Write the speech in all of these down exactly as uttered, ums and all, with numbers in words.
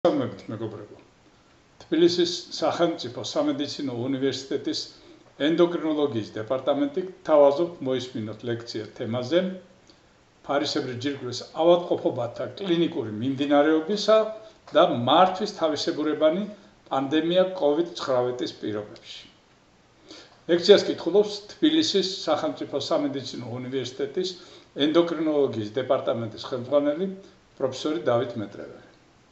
მეგობრებო, თბილისის სახელმწიფო სამედიცინო უნივერსიტეტის ენდოკრინოლოგიის დეპარტამენტი თავაზობ მოისმინოთ ლექცია თემაზე ფარისებრი ჯირკვლის ავადმყოფობათა კლინიკური მიმდინარეობისა და მართვის თავისებურებანი პანდემია კოვიდ ცხრამეტის პირობებში. ლექციას კითხულობს თბილისის სახელმწიფო სამედიცინო უნივერსიტეტის ენდოკრინოლოგიის დეპარტამენტის ხელმძღვანელი პროფესორი დავით მეტრეველი.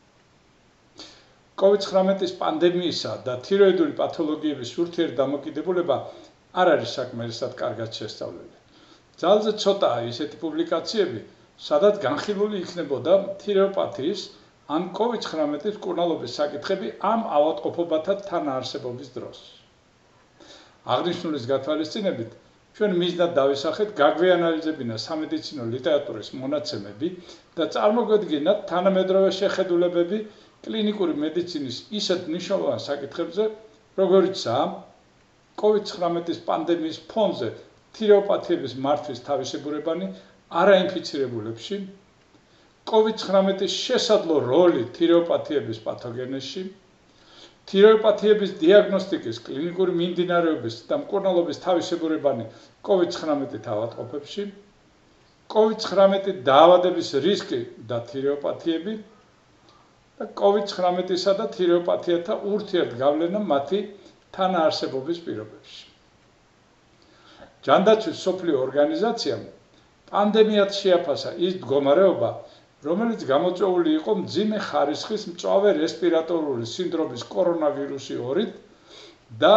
კოვიდ ცხრამეტის პანდემიისა და თიროიდული პათოლოგიების ურთიერთდამოკიდებულება არ არის საკმარისად კარგად შესწავლილი. ძალზე ცოტაა ისეთი პუბლიკაციები, სადაც განხილული იქნებოდა თირეოპათიის ან კოვიდ ცხრამეტის მკურნალობის საკითხები ამ ავადმყოფობათა თანაარსებობის დროს. აღნიშნულის გათვალისწინებით, ჩვენ მიზნად დავისახეთ გაგვეანალიზებინა სამედიცინო ლიტერატურის მონაცემები და წარმოგვედგინათ თანამედროვე შეხედულებები კლინიკური მედიცინის ისეთ მნიშვნელოვან საკითხებზე, როგორიცაა კოვიდ ცხრამეტის პანდემიის ფონზე თირეოპათიების მართვის თავისებურებანი არაინფიცირებულებში, კოვიდ ცხრამეტის შესაძლო როლი თირეოპათიების პათოგენეზში, თირეოპათიების დიაგნოსტიკის კლინიკური მიმდინარეობის და მკურნალობის თავისებურებანი კოვიდ ცხრამეტით ავადმყოფებში, კოვიდ ცხრამეტი დაავადების რისკი და თირეოპათიები და კოვიდ ცხრამეტისა და თირეოპათიათა ურთიერთგავლენა მათი თანაარსებობის პირობებში. ჯანდაცვის მსოფლიო ორგანიზაციამ პანდემიად შეაფასა ის მდგომარეობა, რომელიც გამოწვეული იყო მძიმე ხარისხის მწვავე რესპირატორული სინდრომის კორონავირუსი ორით და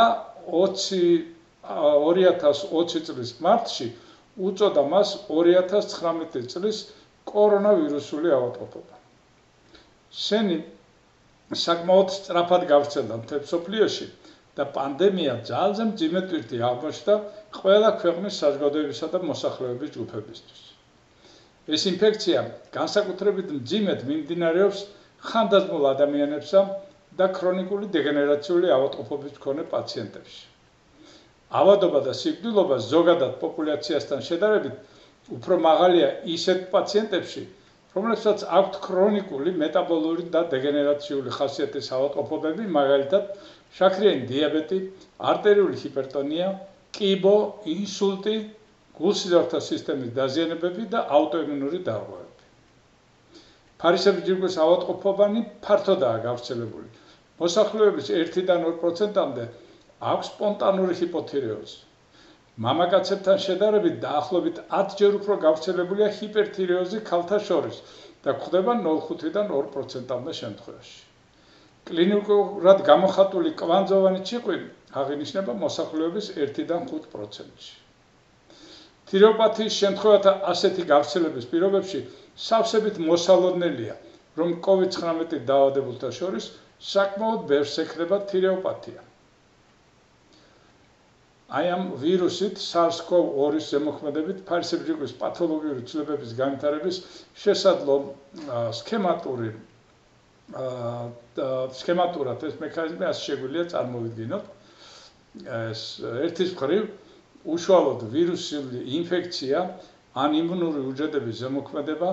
ორი ათას ოცი წლის მარტში უწოდა მას ორი ათას ცხრამეტი წლის კორონავირუსული ავადმყოფობა. სენი საკმაოდ სწრაფად გავრცელდა მთელ მსოფლიოში და პანდემია ძალზე მძიმე ტვირთი აღმოჩნდა ყველა ქვეყნის საზოგადოებისა და მოსახლეობის ჯგუფებისთვის. ეს ინფექცია განსაკუთრებით მძიმედ მიმდინარეობს ხანდაზმულ ადამიანებსა და ქრონიკული დეგენერაციული ავადმყოფობის მქონე პაციენტებში. ავადობა და სიკვდილობა ზოგადად პოპულაციასთან შედარებით უფრო მაღალია ისეთ პაციენტებში, რომლებსაც აქვთ ქრონიკული მეტაბოლური და დეგენერაციული ხასიათის ავადმყოფობები, მაგალითად, შაქრიანი დიაბეტი, არტერიული ჰიპერტონია, კიბო, ინსულტი, გულსიზარდთა სისტემის დაზიანებები და აუტოიმუნური დარღვევები. ფარისებრი ჯირკვლის ავადმყოფობანი ფართოდაა გავრცელებული. მოსახლეობის ერთიდან ორ პროცენტამდე აქვს სპონტანური ჰიპოთირეოზი. მამაკაცებთან შედარებით დაახლოებით ათჯერ უფრო გავრცელებულია ჰიპერთირეოზი ქალთა შორის და გვხვდება ნულ ხუთიდან ორ პროცენტამდე შემთხვევაში. კლინიკურად გამოხატული კვანძოვანი ციყვი აღინიშნება მოსახლეობის ერთიდან ხუთ პროცენტში. თირეოპათიის შემთხვევათა ასეთი გავრცელების პირობებში სავსებით მოსალოდნელია, რომ კოვიდ ცხრამეტით დაავადებულთა შორის საკმაოდ ბევრს ექნება თირეოპათია. აი ამ ვირუსით SARS CoV ორი-ის ზემოქმედებით ფარისებრი ჯირკვის პათოლოგიური ცვლილებების განვითარების შესაძლო სქემატური სქემატურად ეს მექანიზმი ასე შეგვიძლია წარმოვიდგინოთ. ეს ერთის მხრივ უშუალოდ ვირუსული ინფექცია ან იმუნური უჯრედების ზემოქმედება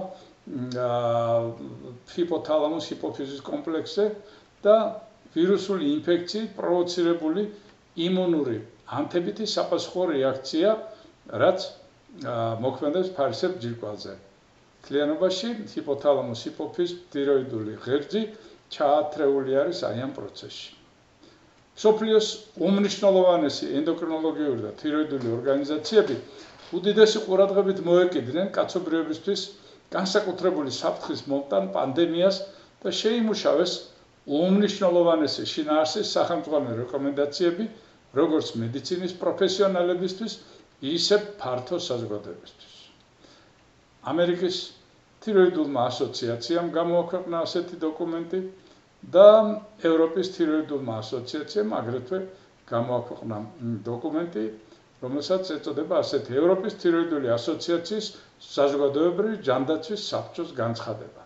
ჰიპოთალამუს ჰიპოფიზის კომპლექსზე და ვირუსული ინფექციით პროვოცირებული იმუნური ანთებითი საპასუხო რეაქცია, რაც მოქმედებს ფარისებრ ჯირკვალზე. მთლიანობაში ჰიპოთალამუს ჰიპოფიზ თიროიდული ღერძი ჩაათრეული არის აი ამ პროცესში. მსოფლიოს უმნიშვნელოვანესი ენდოკრინოლოგიური და თიროიდული ორგანიზაციები უდიდესი ყურადღებით მოეკიდნენ კაცობრიობისთვის განსაკუთრებული საფრთხის მომტან პანდემიას და შეიმუშავეს უმნიშვნელოვანესი შინაარსის სახელმძღვანელო რეკომენდაციები როგორც მედიცინის პროფესიონალებისთვის, ისე ფართო საზოგადოებისთვის. ამერიკის თიროიდულმა ასოციაციამ გამოაქვეყნა ასეთი დოკუმენტი და ევროპის თიროიდულმა ასოციაციამ აგრეთვე გამოაქვეყნა დოკუმენტი, რომელსაც ეწოდება ასეთი ევროპის თიროიდული ასოციაციის საზოგადოებრივი ჯანდაცვის საბჭოს განცხადება.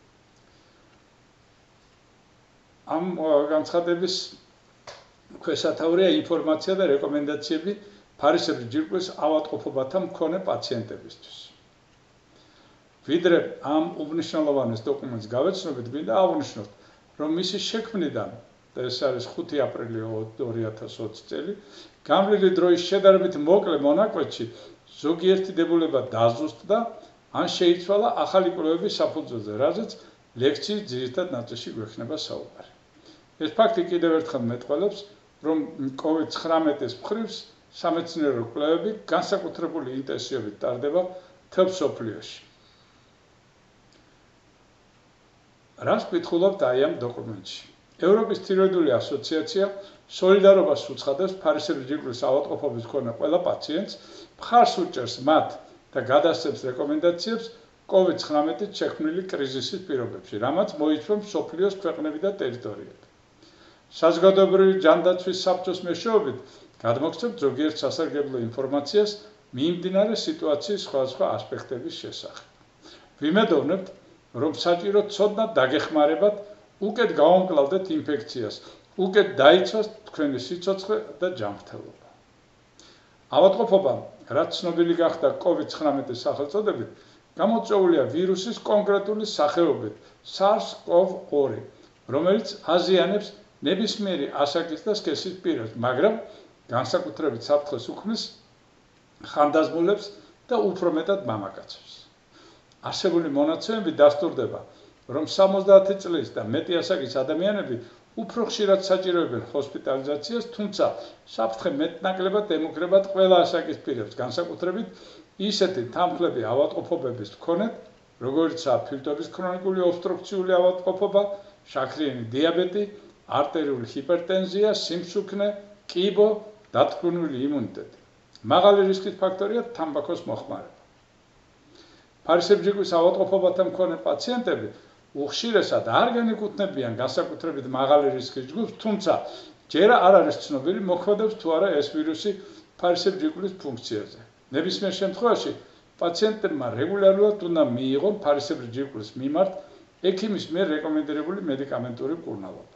ამ განცხადების ქვესათაურია ინფორმაცია და რეკომენდაციები ფარისებრი ჯირკვის ავადმყოფობათა მქონე პაციენტებისთვის. ვიდრე ამ უმნიშვნელოვანეს დოკუმენტს გავეცნობით, გვინდა აღვნიშნოთ, რომ მისი შექმნიდან და ეს არის ხუთი აპრილი ორი ათას ოცი წელი, გამრავლილი დროის შედარებით მოკლე მონაკვეთში ზოგიერთი დებულება დაზუსტდა ან შეიცვალა ახალი კვლევების საფუძველზე, რაზეც ლექციის ძირითად ნაწილში გვექნება საუბარი. ეს ფაქტი კიდევ ერთხელ მეტყველებს, რომ კოვიდ ცხრამეტის მხრივ სამეცნიერო კვლევები განსაკუთრებული ინტენსივობით ტარდება მთელ მსოფლიოში. რას კითხულობთ აი ამ დოკუმენტში? ევროპის თიროედული ასოციაცია სოლიდარობას უცხადებს ფარისებრი ჯირკვლის ავადმყოფობის მქონე ყველა პაციენტს, მხარს უჭერს მათ და გადასცემს რეკომენდაციებს კოვიდ ცხრამეტით შექმნილი კრიზისის პირობებში, რამაც მოიცვა მსოფლიოს ქვეყნები და ტერიტორიები. საზოგადოებრივი ჯანდაცვის საბჭოს მეშვეობით გადმოგცემთ ზოგიერთ სასარგებლო ინფორმაციას მიმდინარე სიტუაციის სხვადასხვა ასპექტების შესახებ. ვიმედოვნებთ, რომ საჭირო ცოდნა დაგეხმარებათ, უკეთ გავამკლავდეთ ინფექციას, უკეთ დაიცვას თქვენი სიცოცხლე და ჯანმრთელობა. ავადმყოფობა, რაც ცნობილი გახდა კოვიდ ცხრამეტის სახელწოდებით, გამოწვეულია ვირუსის კონკრეტული სახეობით SARS CoV two, რომელიც აზიანებს ნებისმიერი ასაკის და სქესის პირებს, მაგრამ განსაკუთრებით საფრთხეს უქმნის ხანდაზმულებს და უფრო მეტად მამაკაცებს. არსებული მონაცემები დასტურდება, რომ სამოცდაათი წლის და მეტი ასაკის ადამიანები უფრო ხშირად საჭიროებენ ჰოსპიტალიზაციას, თუმცა საფრთხე მეტნაკლებად ემუქრებათ ყველა ასაკის პირებს, განსაკუთრებით ისეთი თანმხლები ავადმყოფობების მქონეთ, როგორიცაა ფილტვების ქრონიკული ობსტრუქციული ავადმყოფობა, შაქრიანი დიაბეტი, არტერიული ჰიპერტენზია, სიმსუქნე, კიბო, დათრგუნული იმუნიტეტი. მაღალი რისკის ფაქტორია თამბაქოს მოხმარება. ფარისებრი ჯირკვის ავადმყოფობათა მქონე პაციენტები უხშირესად არ განეკუთვნებიან განსაკუთრებით მაღალი რისკის ჯგუფს, თუმცა ჯერ არ არის ცნობილი მოქმედებს თუ არა ეს ვირუსი ფარისებრი ჯირკვლის ფუნქციაზე. ნებისმიერ შემთხვევაში პაციენტებმა რეგულარულად უნდა მიიღონ ფარისებრი ჯირკვლის მიმართ ექიმის მიერ რეკომენდირებული მედიკამენტური მკურნალობა.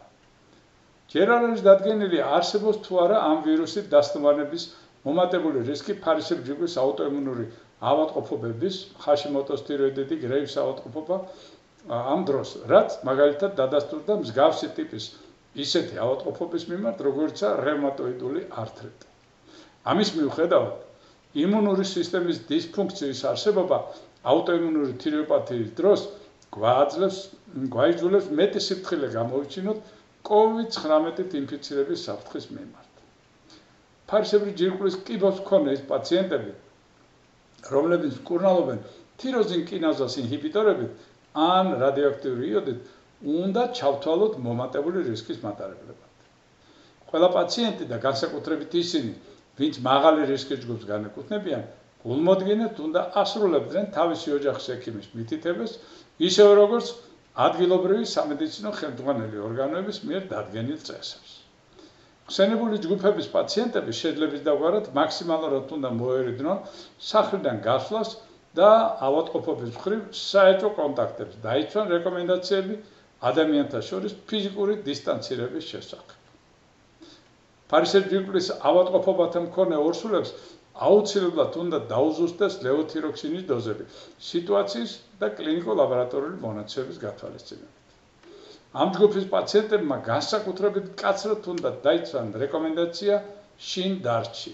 ჯერ არ არის დადგენილი არსებობს თუ არა ამ ვირუსით დასტვანების მომატებული რისკი ფარისებრი ჯირკვის აუტოიმუნური ავადმყოფობების, ჰაშიმოტოს თიროიდიტი, გრეივის ავადმყოფობა ამ დროს, რაც მაგალითად დადასტურდა მსგავსი ტიპის ისეთი ავადმყოფობის მიმართ, როგორიცაა რევმატოიდული ართრიტი. ამის მიუხედავად, იმუნური სისტემის დისფუნქციის არსებობა აუტოიმუნური თიროპათიის დროს გვაძლევს გვაიძულებს მეტი სიფრთხილე გამოვიჩინოთ კოვიდ ცხრამეტით ინფიცირების საფრთხის მიმართ. ფარისებრი ჯირკვლის კიბოს მქონე ის პაციენტები, რომლებიც მკურნალობენ თიროზინ კინაზას ინჰიბიტორებით ან რადიოაქტიური იოდით, უნდა ჩავთვალოთ მომატებული რისკის მატარებლებად. ყველა პაციენტი და განსაკუთრებით ისინი, ვინც მაღალი რისკის ჯგუფს განეკუთვნებიან, გულმოდგინედ უნდა ასრულებდნენ თავისი ოჯახის ექიმის მითითებას, ისევე როგორც ადგილობრივი სამედიცინო ხელმძღვანელი ორგანოების მიერ დადგენილ წესებს. ხსენებული ჯგუფების პაციენტები შეძლების დაგვარად მაქსიმალურად უნდა მოერიდნონ სახლიდან გასვლას და ავადმყოფობის მხრივ საეჭვო კონტაქტებს, დაიცვან რეკომენდაციები ადამიანთა შორის ფიზიკური დისტანცირების შესახებ. ფარისებრი ჯირკვლის ავადმყოფობათა მქონე ორსულებს აუცილებლად უნდა დაუზუსტდეს ლევოთიროქსინის დოზები სიტუაციის და კლინიკურ-ლაბორატორიული მონაცემების გათვალისწინებით. ამ ჯგუფის პაციენტებმა განსაკუთრებით მკაცრად უნდა დაიცვან რეკომენდაცია შინ დარჩი.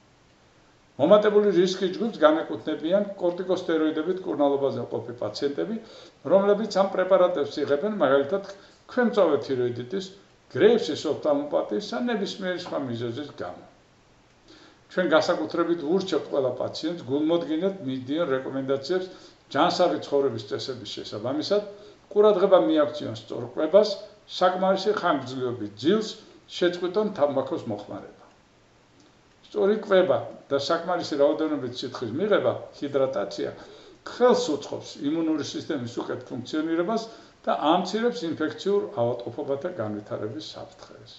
მომატებული რისკის ჯგუფს განეკუთვნებიან კორტიკოსტეროიდებით მკურნალობაზე მყოფი პაციენტები, რომლებიც ამ პრეპარატებს იღებენ მაგალითად ქვემწვავე თიროიდიტის, გრეივსის ოფთალმოპათიის ან ნებისმიერი სხვა მიზეზის გამო. ჩვენ განსაკუთრებით ვურჩევთ ყველა პაციენტს გულმოდგინედ მისდიან რეკომენდაციებს ჯანსაღი ცხოვრების წესების შესაბამისად, ყურადღება მიაქციონ სწორ კვებას, საკმარისი ხანგრძლივობით ძილს, შეწყვიტონ თამბაქოს მოხმარება. სწორი კვება და საკმარისი რაოდენობით სითხის მიღება, ჰიდრატაცია, ხელს უწყობს იმუნური სისტემის უკეთ ფუნქციონირებას და ამცირებს ინფექციურ ავადმყოფობათა განვითარების საფრთხეს.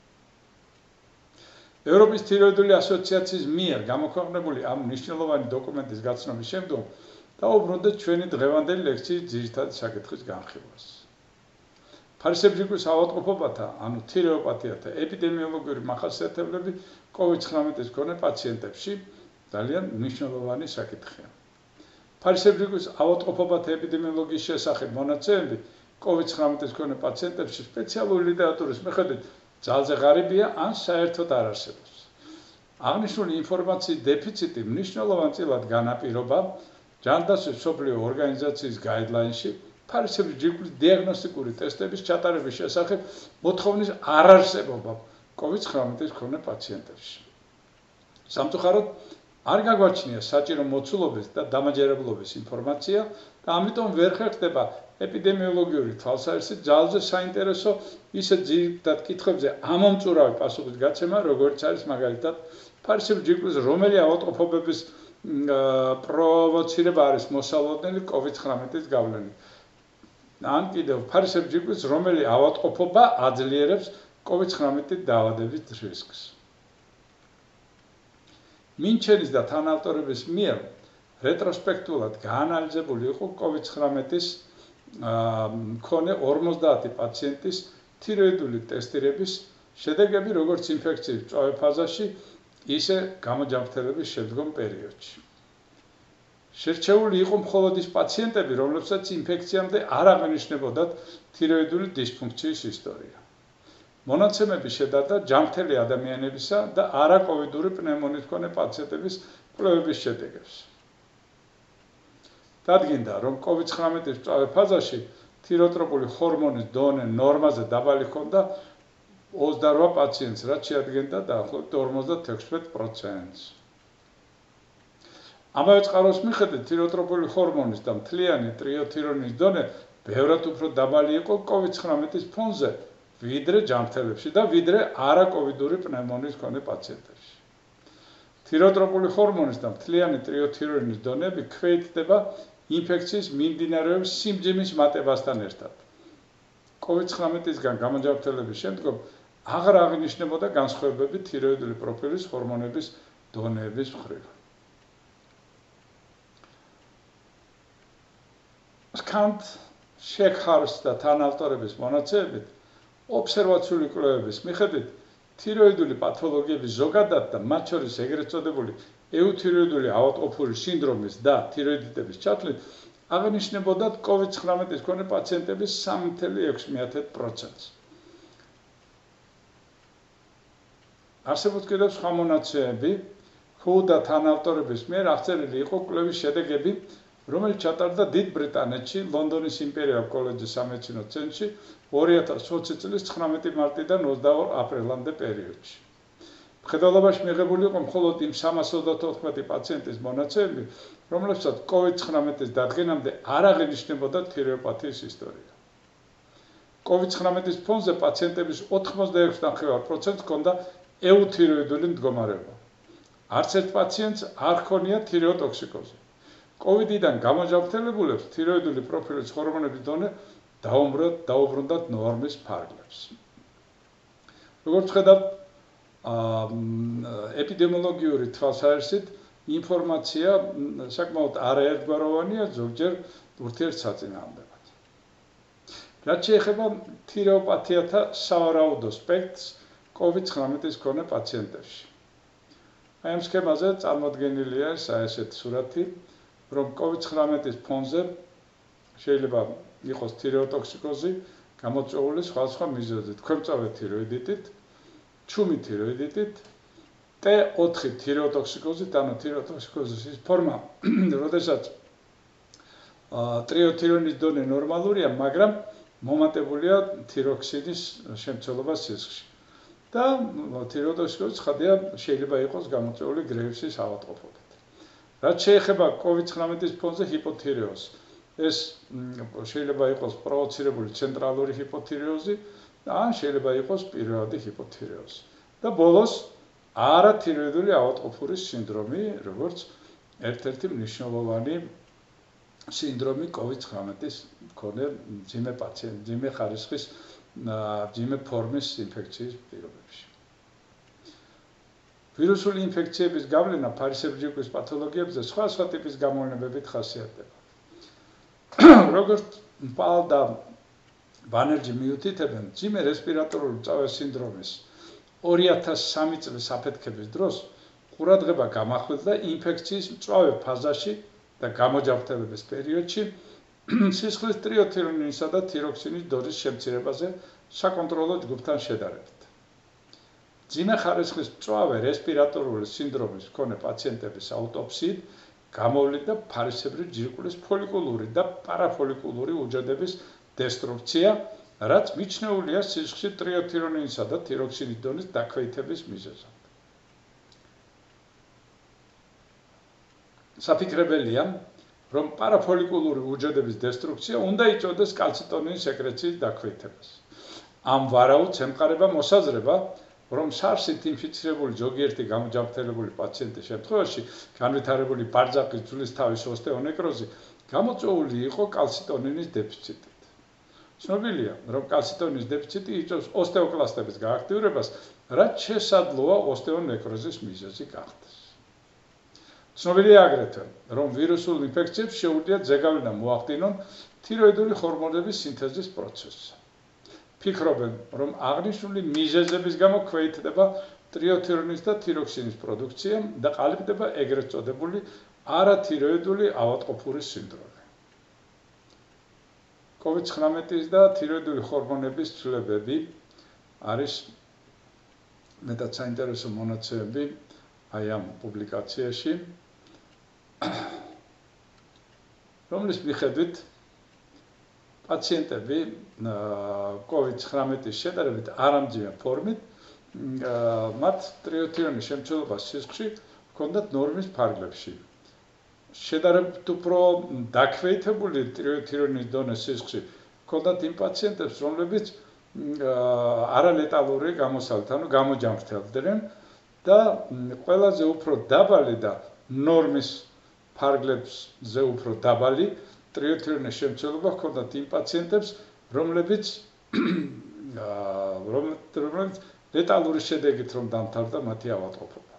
ევროპის თიროედული ასოციაციის მიერ გამოქვეყნებული ამ მნიშვნელოვანი დოკუმენტის გაცნობის შემდგომ დავუბრუნდეთ ჩვენი დღევანდელი ლექციის ძირითადი საკითხის განხილვას. ფარისებრი ჯირკვის ავადმყოფობათა, ანუ თირეოპათიათა ეპიდემიოლოგიური მახასიათებლები კოვიდ ცხრამეტის მქონე პაციენტებში ძალიან მნიშვნელოვანი საკითხია. ფარისებრი ჯირკვის ავადმყოფობათა ეპიდემიოლოგიის შესახებ მონაცემები კოვიდ ცხრამეტის მქონე პაციენტებში სპეციალური ლიტერატურის მიხედვით ძალზე ღარიბია ან საერთოდ არ არსებობს. აღნიშნული ინფორმაციის დეფიციტი მნიშვნელოვანწილად განაპირობა ჯანდაცვის მსოფლიო ორგანიზაციის გაიდლაინში ფარისებრი ჯირკვლის დიაგნოსტიკური ტესტების ჩატარების შესახებ მოთხოვნის არ არსებობა კოვიდ ცხრამეტის მქონე პაციენტებში. სამწუხაროდ არ გაგვაჩნია საჭირო მოცულობის და დამაჯერებლობის ინფორმაცია და ამიტომ ვერ ხერხდება ეპიდემიოლოგიური თვალსაზრისით ძალზე საინტერესო ისეთ ძირითად კითხვებზე ამომწურავი პასუხის გაცემა, როგორც არის მაგალითად ფარისებრი ჯირკვლის რომელი ავადმყოფობების პროვოცირება არის მოსალოდნელი კოვიდ ცხრამეტის გავლენით. ან კიდევ ფარისებრი ჯირკვლის რომელი ავადმყოფობა აძლიერებს კოვიდ ცხრამეტით დაავადების რისკს. მინჩენის და თანავტორების მიერ რეტროსპექტულად გაანალიზებული იყო კოვიდ ცხრამეტის მქონე ორმოცდაათი პაციენტის თიროიდული ტესტირების შედეგები როგორც ინფექციის მწვავე ფაზაში, ისე გამოჯანმრთელების შემდგომ პერიოდში. შერჩეული იყო მხოლოდ ის პაციენტები, რომლებსაც ინფექციამდე არ აღენიშნებოდათ თიროიდული დისფუნქციის ისტორია. მონაცემები შედარდა ჯანმრთელი ადამიანებისა და არაკოვიდური პნევმონიის მქონე პაციენტების კვლევების შედეგებს. დადგინდა, რომ კოვიდ ცხრამეტის მწვავე ფაზაში თიროტროპული ჰორმონის დონე ნორმაზე დაბალი ჰქონდა ოცდარვა პაციენტს, რაც შეადგენდა დაახლოებით ორმოცდათექვსმეტ პროცენტს. ამავე წყაროს მიხედვით თიროტროპული ჰორმონის და მთლიანი ტრიოთირონის დონე ბევრად უფრო დაბალი იყო კოვიდ ცხრამეტის ფონზე, ვიდრე ჯანმრთელებში და ვიდრე არაკოვიდური პნევმონიის მქონე პაციენტებში. თიროტროპული ჰორმონის და მთლიანი ტრიოთირონის დონეები ქვეითდება ინფექციის მიმდინარეობის სიმძიმის მატებასთან ერთად. კოვიდ ცხრამეტისგან გამოჯანმრთელების შემდგომ აღარ აღინიშნებოდა განსხვავებები თიროიდული პროფილის ჰორმონების დონეების მხრივ. სკანტ, შეკჰარს და თანავტორების მონაცემებით ობსერვაციული კვლევების მიხედვით თიროიდული პათოლოგიების ზოგადად და მათ შორის ეგრეთ წოდებული ეუთიროიდული ავადმყოფური სინდრომის და თიროიდიტების ჩათვლით აღნიშნებოდათ კოვიდ ცხრამეტის მქონე პაციენტების სამი ცხრა ექვსი პროცენტს. არსებობს კიდევ სხვა მონაცემები, ჰუ და თანავტორების მიერ აღწერილი იყო კვლევის შედეგები, რომელიც ჩატარდა დიდ ბრიტანეთში, ლონდონის იმპერიალ კოლეჯის სამედიცინო ცენტრში ორი ათას ოცი წლის ცხრამეტი მარტიდან ოცდაორი აპრილამდე პერიოდში. მხედველობაში მიღებული იყო მხოლოდ იმ სამას ოცდათოთხმეტი პაციენტის მონაცემები, რომლებსაც კოვიდ ცხრამეტის დადგენამდე არ აღინიშნებოდა თიროოპათიის ისტორია. კოვიდ ცხრამეტის ფონზე პაციენტების ოთხმოცდაექვსი ნახევარ პროცენტს ჰქონდა ეუთიროიდული მდგომარეობა. არც ერთ პაციენტს არ ჰქონია თიროტოქსიკოზი. კოვიდიდან გამოჯანმრთელებულებს თიროიდული პროფილის ჰორმონების დონე დაუბრუნდათ ნორმის ფარგლებს. როგორც ხედავთ, ეპიდემიოლოგიური თვალსაზრისით ინფორმაცია საკმაოდ არაერთგვაროვანია, ზოგჯერ ურთიერთსაწინააღმდეგოა. რაც შეეხება თიროოპათიათა სავარაუდო სპექტრს კოვიდ ცხრამეტის მქონე პაციენტებში. აი ამ სქემაზე წარმოდგენილია ესეთი სურათი, რომ კოვიდ ცხრამეტის ფონზე შეიძლება იყოს თიროტოქსიკოზი, გამოწვეული სხვადასხვა მიზეზით, ქვემწავე თიროიდიტით, ჩუმი თიროიდიტით, ტე ოთხი თიროტოქსიკოზით, ანუ თიროტოქსიკოზის ის ფორმა, როდესაც ტრიოთირონის დონე ნორმალურია, მაგრამ მომატებულია თიროქსინის შემცველობა სისხლში. და თიროტოქსიკოზი ცხადია შეიძლება იყოს გამოწვეული გრეივსის ავადმყოფობით. რაც შეეხება კოვიდ ცხრამეტის ფონზე ჰიპოთირეოზს, ეს შეიძლება იყოს პროვოცირებული ცენტრალური ჰიპოთირეოზი, ან შეიძლება იყოს პირველადი ჰიპოთირეოზი. და ბოლოს არათიროიდული ავადმყოფურის სინდრომი, როგორც ერთ-ერთი მნიშვნელოვანი სინდრომი კოვიდ ცხრამეტის მქონე მძიმე პაციენტ, მძიმე ხარისხის, მძიმე ფორმის ინფექციის პირობებში. ვირუსული ინფექციების გავლენა ფარისებრი ჯირკვლის პათოლოგიებზე სხვადასხვა ტიპის გამოვლენებით ხასიათდება. როგორც მპალ და ბანერჯი მიუთითებენ, მძიმე რესპირატორული მწვავე სინდრომის ორი ათას სამი წლის აფეთქების დროს ყურადღება გამახვილდა ინფექციის მწვავე ფაზაში და გამოჯანმრთელების პერიოდში სისხლის ტრიოთირონინისა და თიროქსინის დოზის შემცირებაზე საკონტროლო ჯგუფთან შედარებით. მძიმე ხარისხის მწვავე რესპირატორული სინდრომის მქონე პაციენტების აუტოპსიით გამოვლინდა ფარისებრი ჯირკვლის ფოლიკულური და პარაფოლიკულური უჯრედების დესტრუქცია, რაც მიჩნეულია სისხლში ტრიოთირონინისა და თიროქსინის დონის დაქვეითების მიზეზად. საფიქრებელია, რომ პარაფოლიკულური უჯრედების დესტრუქცია უნდა იწვევდეს კალციტონინის სეკრეციის დაქვეითებას. ამ ვარაუდს ემყარება მოსაზრება, რომ სარსით ინფიცირებული ზოგიერთი გამოჯანმრთელებული პაციენტის შემთხვევაში განვითარებული ბარძაკის ძვლის თავის ოსტეონეკროზი გამოწვეული იყო კალციტონინის დეფიციტით. ცნობილია, რომ კალციტონინის დეფიციტი იწვევს ოსტეოკლასტების გააქტიურებას, რაც შესაძლოა ოსტეონეკროზის მიზეზი გახდეს. ცნობილია აგრეთვე, რომ ვირუსულ ინფექციებს შეუძლიათ ზეგავლენა მოახდინონ თიროიდული ჰორმონების სინთეზის პროცესზე. ფიქრობენ, რომ აღნიშნული მიზეზების გამო ქვეითდება ტრიოთირონის და თიროქსინის პროდუქცია და ყალიბდება ეგრეთ წოდებული არათიროიდული ავადმყოფურის სინდრომი. კოვიდ ცხრამეტის და თიროიდული ჰორმონების ცვლილებები არის მეტად საინტერესო მონაცემები აი ამ პუბლიკაციაში, რომლის მიხედვით პაციენტები კოვიდ ცხრამეტის შედარებით არამძიმე ფორმით მათ ტრიოთირონის შემცველობა სისხლში ჰქონდათ ნორმის ფარგლებში. შედარებით უფრო დაქვეითებული ტრიოთირონის დონე სისხლში ჰქონდათ იმ პაციენტებს, რომლებიც არალეტალური გამოსავლით, ანუ გამოჯანმრთელდნენ და ყველაზე უფრო დაბალი და ნორმის ფარგლებზე უფრო დაბალი ტრიოთირონის შემცველობა ჰქონდათ იმ პაციენტებს, რომლებიც რომლებიც ლეტალური შედეგით რომ დამთავრდა მათი ავადმყოფობა.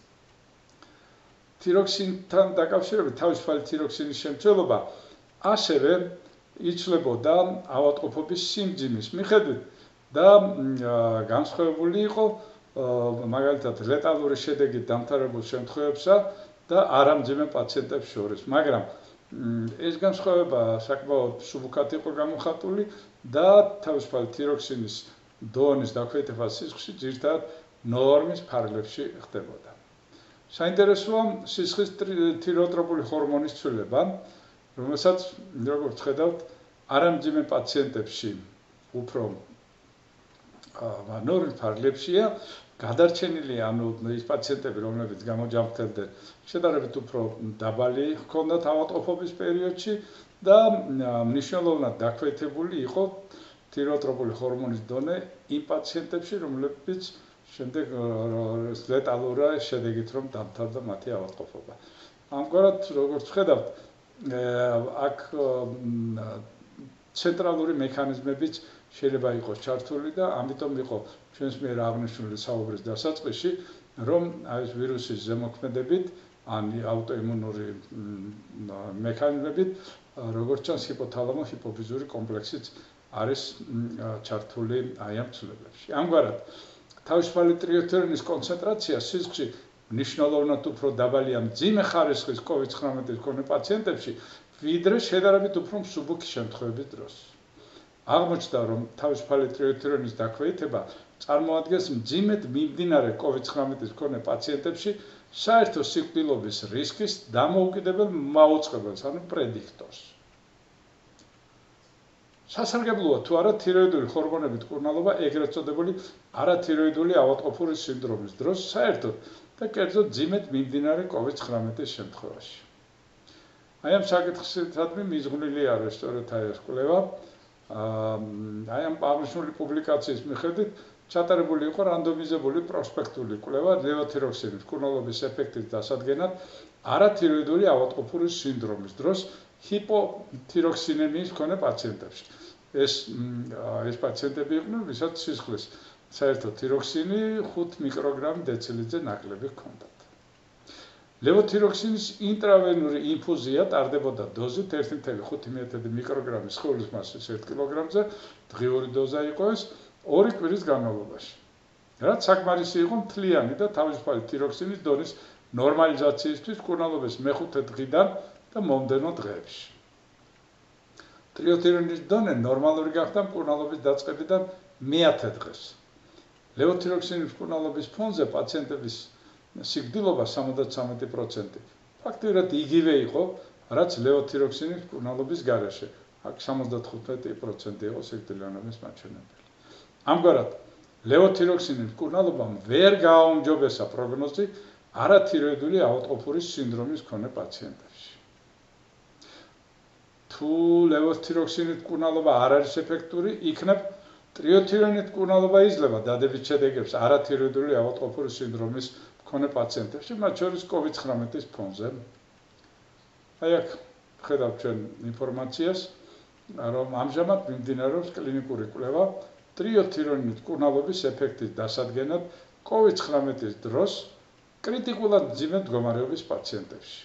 თიროქსინთან დაკავშირებით თავისუფალი თიროქსინის შემცველობა ასევე იცვლებოდა ავადმყოფობის სიმძიმის მიხედვით და განსხვავებული იყო მაგალითად ლეტალური შედეგით დამთავრებულ შემთხვევებსა და არამძიმე პაციენტებს შორის, მაგრამ ეს განსხვავება საკმაოდ მსუბუქად იყო გამოხატული და თავისუფალი თიროქსინის დონის დაქვეითება სისხლში ძირითადად ნორმის ფარგლებში ხდებოდა. საინტერესოა სისხლის თიროტროპული ჰორმონის ცვლილება, რომელსაც როგორც ხედავთ, არამძიმე პაციენტებში უფრო ნორმის ფარგლებშია გადარჩენილი, ანუ ის პაციენტები, რომლებიც გამოჯანმრთელდნენ, შედარებით უფრო დაბალი ჰქონდათ ავადმყოფობის პერიოდში და მნიშვნელოვნად დაქვეითებული იყო თიროტროპული ჰორმონის დონე იმ პაციენტებში, რომლებიც შემდეგ ლეტალური შედეგით რომ დამთავრდა მათი ავადმყოფობა. ამგვარად, როგორც ხედავთ, აქ ცენტრალური მექანიზმებიც შეიძლება იყოს ჩართული და ამიტომ იყო ჩვენს მიერ აღნიშნული საუბრის დასაწყისში, რომ აი ეს ვირუსის ზემოქმედებით, ან აუტოიმუნური მექანიზმებით, როგორც ჩანს, ჰიპოთალამო ჰიპოფიზური კომპლექსიც არის ჩართული აი ამ ცვლილებებში. ამგვარად, თავისუფალი ტრიოთირონის კონცენტრაცია სისხლში მნიშვნელოვნად უფრო დაბალია მძიმე ხარისხის კოვიდ ცხრამეტის მქონე პაციენტებში, ვიდრე შედარებით უფრო მსუბუქი შემთხვევების დროს. აღმოჩნდა, რომ თავისუფალი ტრიოთირონის დაქვეითება წარმოადგენს მძიმედ მიმდინარე კოვიდ ცხრამეტის მქონე პაციენტებში საერთო სიკვდილობის რისკის დამოუკიდებელ მაუწყებელს, ანუ პრედიქტორს. სასარგებლოა თუ არა თიროიდული ჰორმონებით მკურნალობა ეგრეთ წოდებული არათიროიდული ავადმყოფურის სინდრომის დროს საერთოდ და კერძოდ მძიმედ მიმდინარე კოვიდ ცხრამეტის შემთხვევაში. აი ამ საკითხისადმი მიზღვნილი არის სწორედ აი ეს კვლევა. აი ამ აღნიშნული პუბლიკაციის მიხედვით ჩატარებული იყო რანდომიზებული პროსპექტული კვლევა ლევოთიროქსინის მკურნალობის ეფექტის დასადგენად არათიროიდული ავადმყოფურის სინდრომის დროს ჰიპოთიროქსინემიის მქონე პაციენტებში. ეს ეს პაციენტები იყვნენ, ვისაც სისხლის საერთო თიროქსინი ხუთ მიკროგრამ დეცილიტრზე ნაკლები ჰქონდათ. ლევოთიროქსინის ინტრავენური ინფუზია ტარდებოდა დოზით ერთი კoma ხუთი მიკროგრამის სხეულის მასის ერთ კილოგრამზე, დღიური დოზა იყო ეს ორი კვირის განმავლობაში. რაც საკმარისი იყო მთლიანი და თავისუფალი თიროქსინის დონის ნორმალიზაციისთვის მკურნალობის მეხუთე დღიდან და მომდევნო დღეებში. ტრიოთირონის დონე ნორმალური გახდა მკურნალობის დაწყებიდან მეათე დღეს. ლევოთიროქსინის მკურნალობის ფონზე პაციენტების სიკვდილობა სამოცდამეტი პროცენტი. ფაქტიურად იგივე იყო, რაც ლევოთიროქსინის მკურნალობის გარეშე. აქ სამოცდათხუთმეტი პროცენტი იყო სიკვდილიანობის მაჩვენებელი. ამგვარად, ლევოთიროქსინის მკურნალობამ ვერ გააუმჯობესა პროგნოზი არათიროიდული ავადმყოფობის სინდრომის მქონე პაციენტებში. თუ ლევოთიროქსინის მკურნალობა არ არის ეფექტური, იქნებ ტრიოთირონით მკურნალობა იძლევა დადებით შედეგებს არათიროიდული ავადმყოფობის სინდრომის მქონე პაციენტებში, მათ შორის კოვიდ ცხრამეტის ფონზე. აი აქ ხედავთ ჩვენ ინფორმაციას, რომ ამჟამად მიმდინარეობს კლინიკური კვლევა ტრიოთირონით მკურნალობის ეფექტის დასადგენად კოვიდ ცხრამეტის დროს კრიტიკულად მძიმე მდგომარეობის პაციენტებში.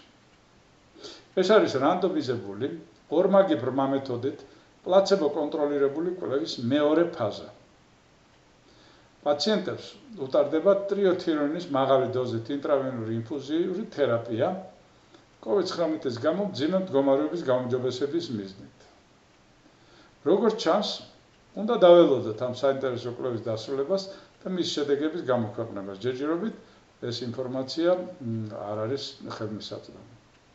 ეს არის რანდომიზებული, ორმაგი ბრმა მეთოდით პლაცებო კონტროლირებული კვლევის მეორე ფაზა. პაციენტებს უტარდება ტრიოთირონის მაღალი დოზით ინტრავენური ინფუზიური თერაპია კოვიდ ცხრამეტის გამო მძიმე მდგომარეობის გაუმჯობესების მიზნით. როგორც ჩანს, უნდა დაველოდოთ ამ საინტერესო კვლევის დასრულებას და მის შედეგების გამოქვეყნებას. ჯერჯერობით ეს ინფორმაცია არ არის ხელმისაწვდომი.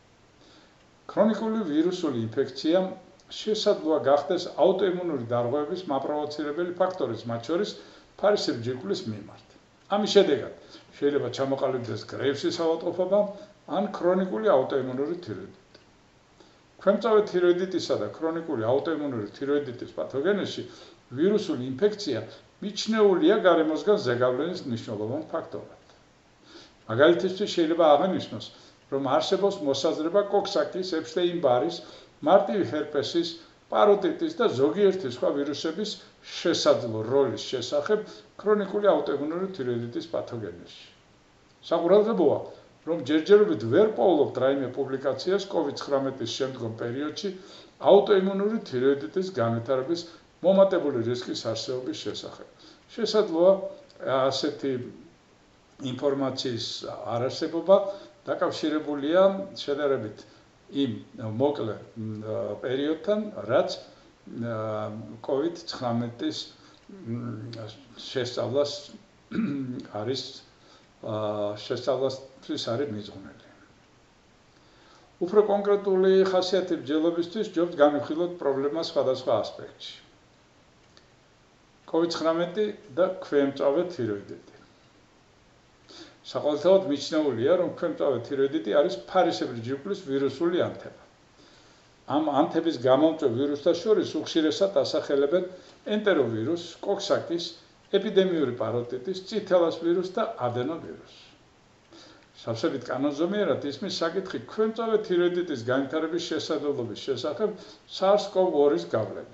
ქრონიკული ვირუსული ინფექცია შესაძლოა გახდეს აუტოიმუნური დარღვევების მაპროვოცირებელი ფაქტორის, მათ შორის ფარისებრ ჯირკვლის მიმართ. ამის შედეგად შეიძლება ჩამოყალიბდეს გრეივსის ავადმყოფობა ან ქრონიკული აუტოიმუნური თიროიდიტი. ქვემწავე თიროიდიტისა და ქრონიკული აუტოიმუნური თიროიდიტის პათოგენეზში ვირუსული ინფექცია მიჩნეულია გარემოსგან ზეგავლენის მნიშვნელოვან ფაქტორად. მაგალითისთვის შეიძლება აღინიშნოს, რომ არსებობს მოსაზრება კოქსაკის, ეპშტეინ-ბარის, მარტივი ჰერპესის, პაროტიტის და ზოგიერთი სხვა ვირუსების შესაძლო როლის შესახებ ქრონიკული აუტოიმუნური თიროიდიტის პათოგენეზში. საყურადღებოა, რომ ჯერჯერობით ვერ პოულობთ რაიმე პუბლიკაციას კოვიდ ცხრამეტის შემდგომ პერიოდში აუტოიმუნური თიროიდიტის განვითარების მომატებული რისკის არსებობის შესახებ. შესაძლოა ასეთი ინფორმაციის არარსებობა დაკავშირებულია შედარებით იმ მოკლე პერიოდთან, რაც კოვიდ ცხრამეტის შესწავლას არის შესწავლასთვის არის მიზღვნელი. უფრო კონკრეტული ხასიათის მსჯელობისთვის ჯობს განვიხილოთ პრობლემას სხვადასხვა ასპექტში. კოვიდ ცხრამეტი და ქვემწავე თიროიდიტი. საყოველთაოდ მიჩნეულია, რომ ქვემწავე თიროიდიტი არის ფარისებრი ჯირკვლის ვირუსული ანთება. ამ ანთების გამომწვევ ვირუსთა შორის უხშირესად ასახელებენ ენტეროვირუსს, კოქსაკის, ეპიდემიური პაროტიტის, წითელას ვირუსს და ადენოვირუსს. სავსებით კანონზომიერად ისმის საკითხი ქვემწავე თიროიდიტის განვითარების შესაძლებლობის შესახებ SARS-CoV two-ის გავლენით.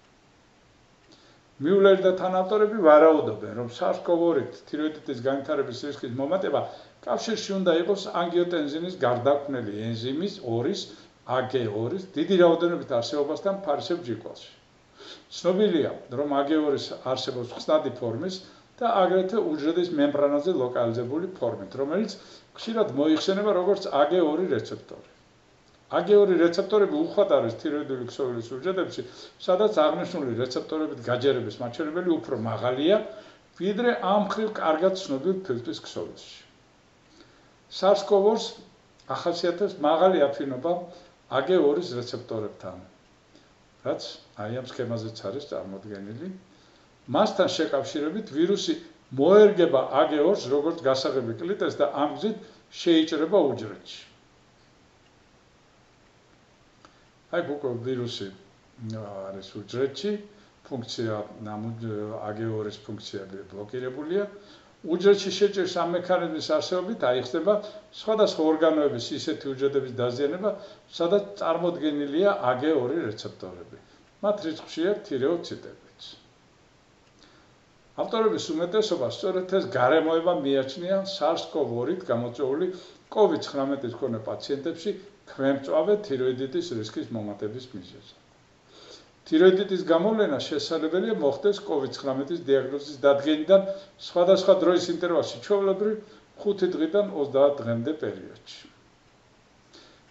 მიულერი და თანავტორები ვარაუდობენ, რომ SARS-CoV two-ით თიროიდიტის განვითარების რისკის მომატება კავშირში უნდა იყოს ანგიოტენზინის გარდაქმნელი ენზიმის ორის A G two-ის დიდი რაოდენობით არსებობასთან ფარისებრ ჯირკვალში. ცნობილია, რომ A G two-ის არსებობს ხსნადი ფორმის და აგრეთვე უჯრედის მემბრანაზე ლოკალიზებული ფორმით, რომელიც ხშირად მოიხსენება როგორც A G two რეცეპტორი. A G two რეცეპტორები უხვად არის თიროიდული ქსოვილის უჯრედებში, სადაც აღნიშნული რეცეპტორებით გაჯერების მაჩვენებელი უფრო მაღალია, ვიდრე ამ მხრივ კარგად ცნობილ ფილტვის ქსოვილში. SARS-CoV two-ს ახასიათებს მაღალი აფინობა A G two-ის რეცეპტორებთან, რაც აი ამ სქემაზეც არის წარმოდგენილი. მასთან შეკავშირებით ვირუსი მოერგება A G two-ს როგორც გასაღები კლიტეს და ამ გზით შეიჭრება უჯრედში. აი უკვე ვირუსი არის უჯრედში, ფუნქცია A G two-ის ფუნქციები ბლოკირებულია. უჯრედში შეჭრის ამ მექანიზმის არსებობით აიხსნება სხვადასხვა ორგანოების ისეთი უჯრედების დაზიანება, სადაც წარმოდგენილია A G two რეცეპტორები. მათ რიცხვშია თირეოციტებიც. ავტორების უმეტესობა სწორედ ეს გარემოება მიაჩნია SARS-CoV two-ით გამოწვეული კოვიდ ცხრამეტის მქონე პაციენტებში ქვემწავე თიროიდიტის რისკის მომატების მიზეზად. თიროიდიტის გამოვლენა შესაძლებელია მოხდეს კოვიდ ცხრამეტის დიაგნოზის დადგენიდან სხვადასხვა დროის ინტერვალში, ჩვეულებრივ ხუთი დღიდან ოცდაათ დღემდე პერიოდში.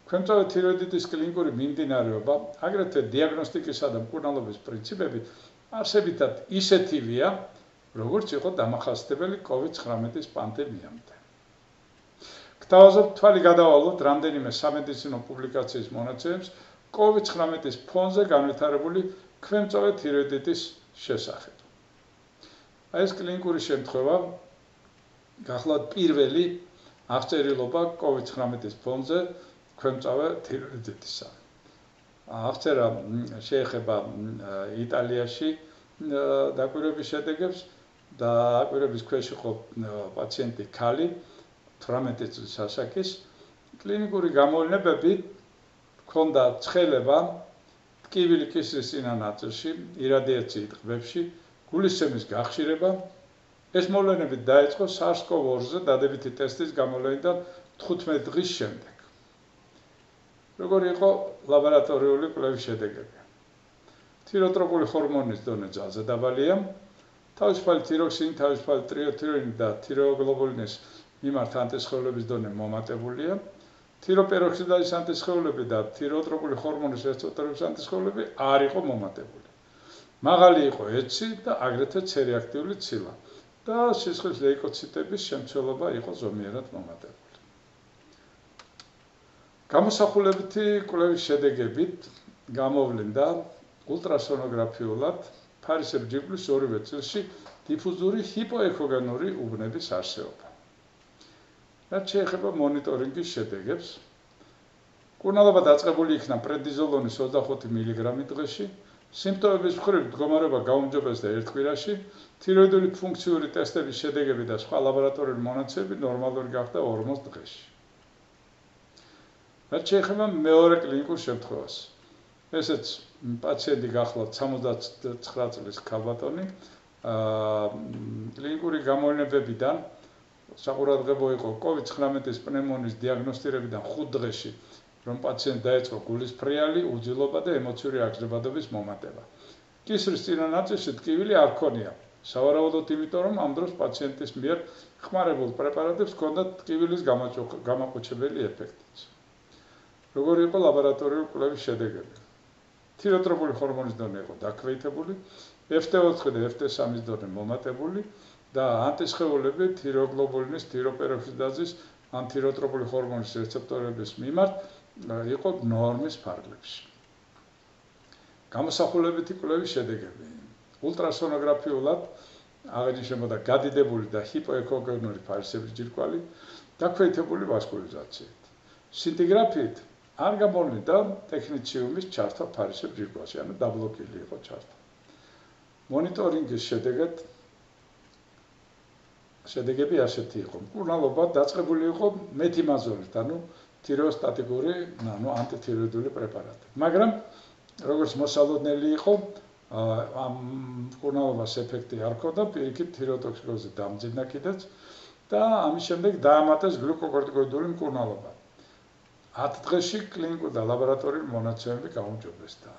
ქვემწავე თიროიდიტის კლინიკური მიმდინარეობა, აგრეთვე დიაგნოსტიკისა და მკურნალობის პრინციპები არსებითად ისეთივეა, როგორც იყო დამახასიათებელი კოვიდ ცხრამეტის პანდემიამდე. გთავაზობთ თვალი გადავალოთ რამდენიმე სამედიცინო პუბლიკაციის მონაცემებს კოვიდ ცხრამეტის ფონზე განვითარებული ქვემწავე თიროიდიტის შესახებ. აი ეს კლინიკური შემთხვევა გახლავთ პირველი აღწერილობა კოვიდ ცხრამეტის ფონზე ქვემწავე თიროიდიტისა. აღწერა შეეხება იტალიაში დაკვირვების შედეგებს და აკვირვების ქვეშ იყო პაციენტი ქალი თვრამეტი წლის ასაკის. კლინიკური გამოვლენებები ჰქონდა ცხელება ტკივილი კისრის წინა ნაწილში, iradiatsiით ყბებში, გულისცემის გახშირება. ეს მოვლენები დაიწყო SARS CoV two-ზე დადებითი ტესტის გამოვლენიდან თხუთმეტი დღის შემდეგ. როგორი იყო ლაბორატორიული კვლევის შედეგები? თიროტროპული ჰორმონის დონე ძალზე დაბალია, თავისუფალი თიროქსინი, თავისუფალი ტრიოთირინი და თიროგლობულინის მიმართ ანტისხეულების დონე მომატებულია, თიროპეროქსიდაზის ანტისხეულები და თიროტროპული ჰორმონის რეცეპტორების ანტისხეულები არ იყო მომატებული. მაღალი იყო ეცი და აგრეთვე ცერეაქტიული ცილა და სისხლის ლეიკოციტების შემცველობა იყო ზომიერად მომატებული. გამოსახულებითი კვლევის შედეგებით გამოვლენდა ულტრასონოგრაფიულად ფარისებრ ჯიბლის ორივე წილში დიფუზური ჰიპოექოგენური უბნების არსებობა. რაც შეეხება მონიტორინგის შედეგებს, მკურნალობა დაწყებული იქნა პრედნიზოლონის ოცდახუთი მილიგრამი დღეში, სიმპტომების მხრივ მდგომარეობა გაუმჯობესდა ერთ კვირაში, თიროიდული ფუნქციური ტესტების შედეგები და სხვა ლაბორატორიული მონაცემები ნორმალური გახდა ორმოც დღეში. რაც შეეხება მეორე კლინიკურ შემთხვევას, ესეც პაციენტი გახლავთ სამოცდაცხრა წლის ქალბატონი, კლინიკური გამოვლენებებიდან საყურადღებო იყო კოვიდ ცხრამეტის პნევმონიის დიაგნოსტირებიდან ხუთ დღეში, რომ პაციენტს დაეწყო გულისფრიალი, უძილობა და ემოციური აღზრებადობის მომატება. კისრის წინა ნაწილში ტკივილი არ ჰქონია, სავარაუდოდ იმიტომ, რომ ამ დროს პაციენტის მიერ ხმარებულ პრეპარატებს ჰქონდათ ტკივილის გამაყუჩებელი ეფექტიც. როგორი იყო ლაბორატორიული კვლევის შედეგები? თიროტროპული ჰორმონის დონე იყო დაქვეითებული, ეფ ტე ოთხი და ეფ ტე სამის დონე მომატებული და ანტისხეულები თიროგლობულინის, თიროპეროქსიდაზის, ან თიროტროპული ჰორმონის რეცეპტორების მიმართ იყო ნორმის ფარგლებში. გამოსახულებითი კვლევის შედეგები. ულტრასონოგრაფიულად აღინიშნებოდა გადიდებული და ჰიპოექოგენური ფარისებრი ჯირკვალი, დაქვეითებული ვასკულარიზაციით. სინტიგრაფიით არ გამოვლინდა ტექნიციუმის ჩართვა ფარისებრ ჯირკვალში, ანუ დაბლოკილი იყო ჩართვა. მონიტორინგის შედეგად შედეგები ასეთი იყო. მკურნალობა დაწყებული იყო მეთიმაზოლით, ანუ თიროოსტატიკური, ანუ ანტითიროიდული პრეპარატი. მაგრამ როგორც მოსალოდნელი იყო, ამ მკურნალობას ეფექტი არ ჰქონდა, პირიქით თიროტოქსიკოზი დამძიმნა კიდეც და ამის შემდეგ დაამატეს გლუკოკორტიკოიდული მკურნალობა. ათ დღეში კლინიკური და ლაბორატორიული მონაცემები გაუმჯობესდა.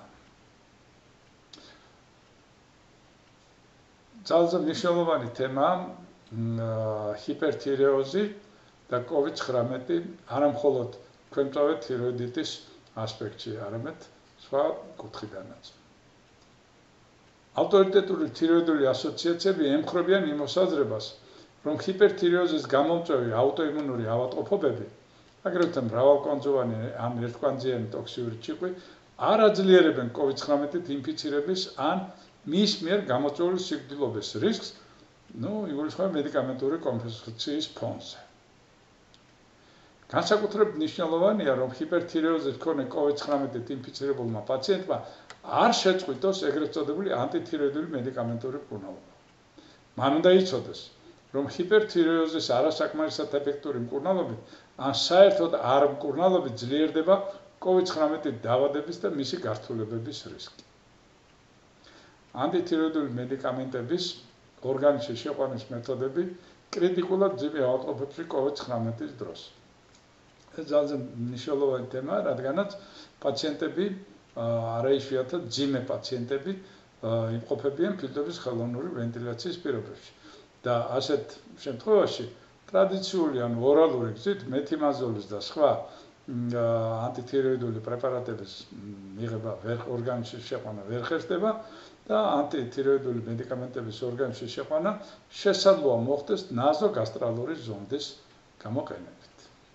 ძალზე მნიშვნელოვანი თემაა ჰიპერთირეოზი და კოვიდ ცხრამეტი არა მხოლოდ ქვემწავე თიროიდიტის ასპექტში, არამედ სხვა კუთხიდანაც. ავტორიტეტული თიროიდული ასოციაციები ემხრობიან იმ მოსაზრებას, რომ ჰიპერთირეოზის გამომწვევი აუტოიმუნური ავადმყოფობები, აგრეთვე მრავალკვანძოვანი ან ერთკვანძიანი ტოქსიური ჭიყვი არ აძლიერებენ კოვიდ ცხრამეტით ინფიცირების ან მის მიერ გამოწვეული სიკვდილობის რისკს, ну, იგულისხმება მედიკამენტური კომპენსაციის ფონდზე. განსაკუთრებით მნიშვნელოვანია, რომ ჰიპერთირეოზის მქონე კოვიდ ცხრამეტით ინფიცირებულმა პაციენტმა არ შეწყვიტოს ეგრეთ წოდებული ანტითიროიდული მედიკამენტური მკურნალობა. მან უნდა იცოდეს, რომ ჰიპერთირეოზის არასაკმარისად ეფექტური მკურნალობით ან საერთოდ არ მკურნალობით ძლიერდება კოვიდ ცხრამეტით დაავადების და მისი გართულებების რისკი. ანტითიროიდული მედიკამენტების ორგანიზმში შეყვანის მეთოდები კრიტიკულად ძიმე ავადმყოფებში კოვიდ ცხრამეტის დროს. ეს ძალზე მნიშვნელოვანი თემაა, რადგანაც პაციენტები არაიშვიათად ძიმე პაციენტები იმყოფებიან ფილტვების ხელოვნური ვენტილაციის პირობებში. და ასეთ შემთხვევაში ტრადიციული ან ორალური გზით მეთიმაზოლის და სხვა ანტითიროიდული პრეპარატების მიღება ორგანიზმში შეყვანა ვერ ხერხდება და ანტითიროიდული მედიკამენტების ორგანიზმში შეყვანა შესაძლოა მოხდეს ნაზოგასტრალური ზონდის გამოყენებით.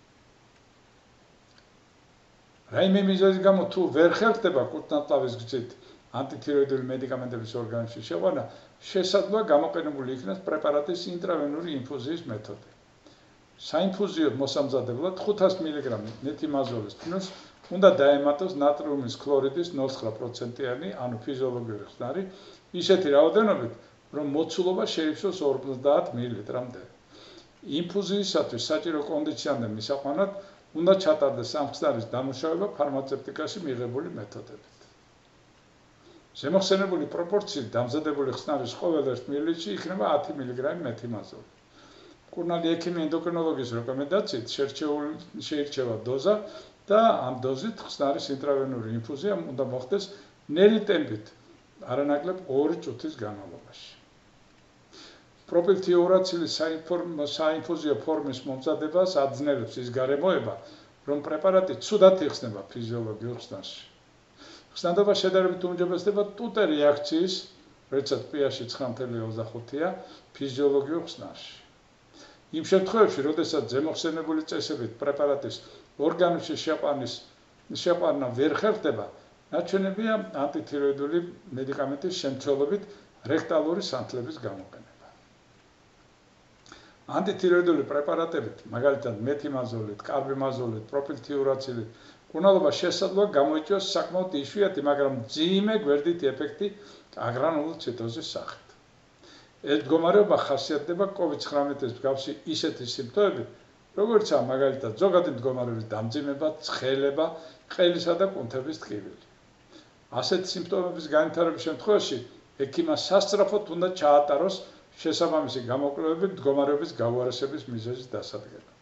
რაიმე მიზეზის გამო თუ ვერ ხერხდება კურდღელტავის გზით ანტითიროიდული მედიკამენტების ორგანიზმში შეყვანა, შესაძლოა გამოყენებული იქნას პრეპარატის ინტრავენური ინფუზიის მეთოდი. საინფუზიო მოსამზადებლად ხუთას მილიგრამი მეთიმაზოლის ფნოს უნდა დაემატოს ნატრიუმის ქლორიდის ნული ცხრა პროცენტიანი, ანუ ფიზიოლოგიური ხსნარი, ისეთი რაოდენობით, რომ მოცულობა შეიცვალოს ორმოცდაათ მილilitrამდე. ინფუზიისათვის საჭირო კონდიციამდე მისაყვანად უნდა ჩატარდეს ამ ხსნარის დამუშავება ფარმაცევტიკაში მიღებული მეთოდებით. ზემოხსენებული პროპორციით დამზადებული ხსნარის ყოველ ერთ მილilitrში იქნება ათი მილიგრამი მეთიმაზოლი. კურნალი ექიმი ენდოკრინოლოგის რეკომენდაციით შეირჩევა დოზა და ამ დოზით ხსნარის ინტრავენური ინფუზია უნდა მოხდეს ნელი ტემპით, არანაკლებ ორი წუთის განმავლობაში. პროპილთიურაცილის საინფუზიო ფორმის მომზადებას აძნელებს ის გარემოება, რომ პრეპარატი ცუდად იხსნება ფიზიოლოგიურ ხსნარში. ხსნადობა შედარებით უმჯობესდება ტუტე რეაქციის, როდესაც pH-ი ცხრა ოცდაოთხია ოცდახუთია ფიზიოლოგიურ ხსნარში. იმ შემთხვევებში, როდესაც ზემოხსენებული წესებით პრეპარატის ორგანიზმში შეყვანის შეყვანა ვერ ხერხდება, ნაჩვენებია ანტითიროიდული მედიკამენტის შემცველობით რექტალური სანთლების გამოყენება. ანტითიროიდული პრეპარატებით, მაგალითად მეთიმაზოლით, კარბიმაზოლით, პროპილთიურაცილით, კურნალობა შესაძლოა გამოიწვიოს საკმაოდ იშვიათი, მაგრამ მძიმე გვერდითი ეფექტი აგრანულო ციტოზის სახით. ეს მდგომარეობა ხასიათდება კოვიდ ცხრამეტის მსგავსი ისეთი სიმპტომებით, როგორიცაა მაგალითად ზოგადი მდგომარეობის დამძიმება, ცხელება, ყელისა და კუნთების ტკივილი. ასეთი სიმპტომების განვითარების შემთხვევაში ექიმმა სასწრაფოდ უნდა ჩაატაროს შესაბამისი გამოკვლევები მდგომარეობის გაუარესების მიზეზის დასადგენად.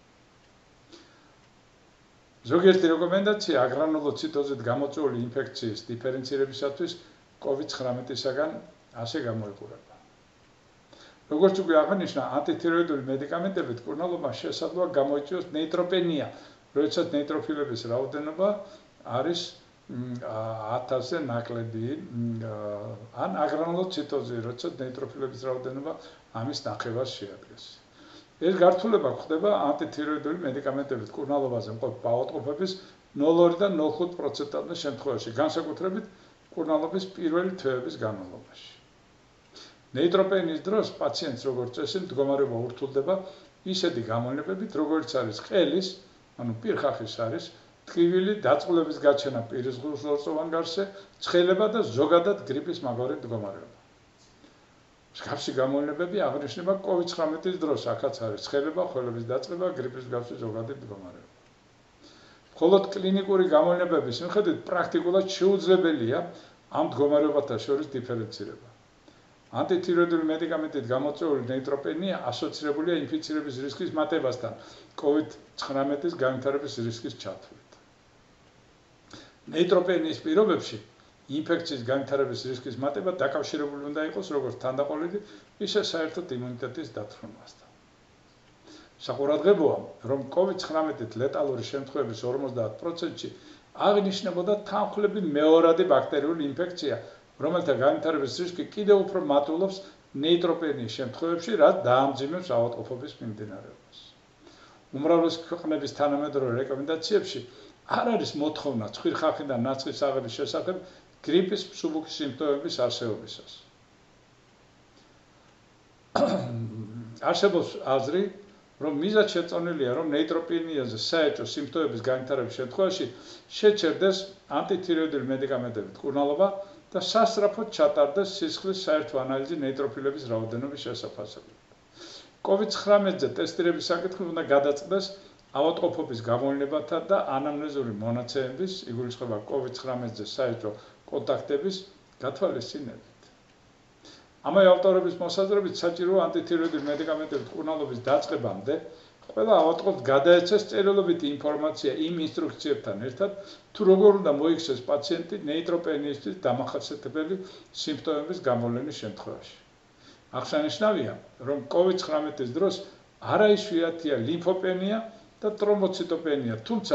ზოგიერთი რეკომენდაცია აგრანულოციტოზით გამოწვეული ინფექციის დიფერენცირებისათვის კოვიდ ცხრამეტისაგან ასე გამოიყურება. როგორც უკვე აღნიშნა, ანტითიროიდული მედიკამენტებით კურნალობა შესაძლოა გამოიწვიოს ნეიტროპენია, როდესაც ნეიტროფილების რაოდენობა არის ათასზე ნაკლები, ან აგრანულოციტოზი, როდესაც ნეიტროფილების რაოდენობა ამის ნახევარს შეადგენს. ეს გართულება ხდება ანტითიროიდული მედიკამენტებით კურნალობაზე მყოფ ავადმყოფების ნული ორი და ნული ხუთი პროცენტამდე შემთხვევაში, განსაკუთრებით კურნალობის პირველი თვეების განმავლობაში. ნეიტროპენიის დროს პაციენტს როგორც წესი მდგომარეობა ურთულდება ისეთი გამონებებით, როგორც არის ყელის, ანუ პირხახის არის, ტკივილი, დაწყვილების გაჩენა პირის ღრუშლორწოვან გარსზე, ცხელება და ზოგადად გრიპის მაგარი მდგომარეობა. მსგავსი გამონებები აღნიშნება კოვიდ ცხრამეტის დროს, აქაც არის ცხელება, ხველების დაწყება, გრიპის მსგავსი ზოგადი მდგომარეობა. მხოლოდ კლინიკური გამონებების მიხედვით პრაქტიკულად შეუძლებელია ამ მდგომარეობათა შორის დიფერენცირება. ანტითიროიდული მედიკამენტით გამოწვეული ნეიტროპენია ასოცირებულია ინფიცირების რისკის მატებასთან, კოვიდ ცხრამეტის განვითარების რისკის ჩათვლით. ნეიტროპენიის პირობებში ინფექციის განვითარების რისკის მატება დაკავშირებული უნდა იყოს როგორც თანდაყოლილი, ისე საერთოდ იმუნიტეტის დათრომასთან. საყურადღებოა, რომ კოვიდ ცხრამეტით ლეტალური შემთხვევების ორმოცდაათ პროცენტში აღინიშნებოდა თანხლები მეორადი ბაქტერიული ინფექცია, რომელთა განვითარების რისკი კიდევ უფრო მატულობს ნეიტროპენიის შემთხვევებში, რაც დაამძიმებს ავადმყოფობის მიმდინარეობას. უმრავლესი ქვეყნების თანამედროვე რეკომენდაციებში არ არის მოთხოვნა ცხვირხახი და ნაცხის აღების შესახებ გრიპის მსუბუქი სიმპტომების არსებობისას. არსებობს აზრი, რომ მიზად შეწონილია, რომ ნეიტროპენიაზე საეჭვო სიმპტომების განვითარების შემთხვევაში შეჩერდეს ანტითიროიდული მედიკამენტებით კურნალობა და სასწრაფოდ ჩატარდეს სისხლის საერთო ანალიზი ნეიტროფილების რაოდენობის შესაფასებლად. კოვიდ ცხრამეტზე ტესტირების საკითხი უნდა გადაწყდეს ავადმყოფობის გამონებათა და ანამნეზური მონაცემების, იგულისხმება კოვიდ ცხრამეტზე საეჭვო კონტაქტების გათვალისწინებით. ამავე ავტორების მოსაზრებით საჭიროა ანტითიროიდული მედიკამენტებით კურნალობის დაწყებამდე ყველა ავადმყოფს გადაეცეს წერილობითი ინფორმაცია იმ ინსტრუქციებთან ერთად, თუ როგორ უნდა მოიქცეს პაციენტი ნეიტროპენიისთვის დამახასიათებელი სიმპტომების გამოვლენის შემთხვევაში. აღსანიშნავია, რომ კოვიდ ცხრამეტის დროს არაიშვიათია ლიმფოპენია და ტრომბოციტოპენია, თუმცა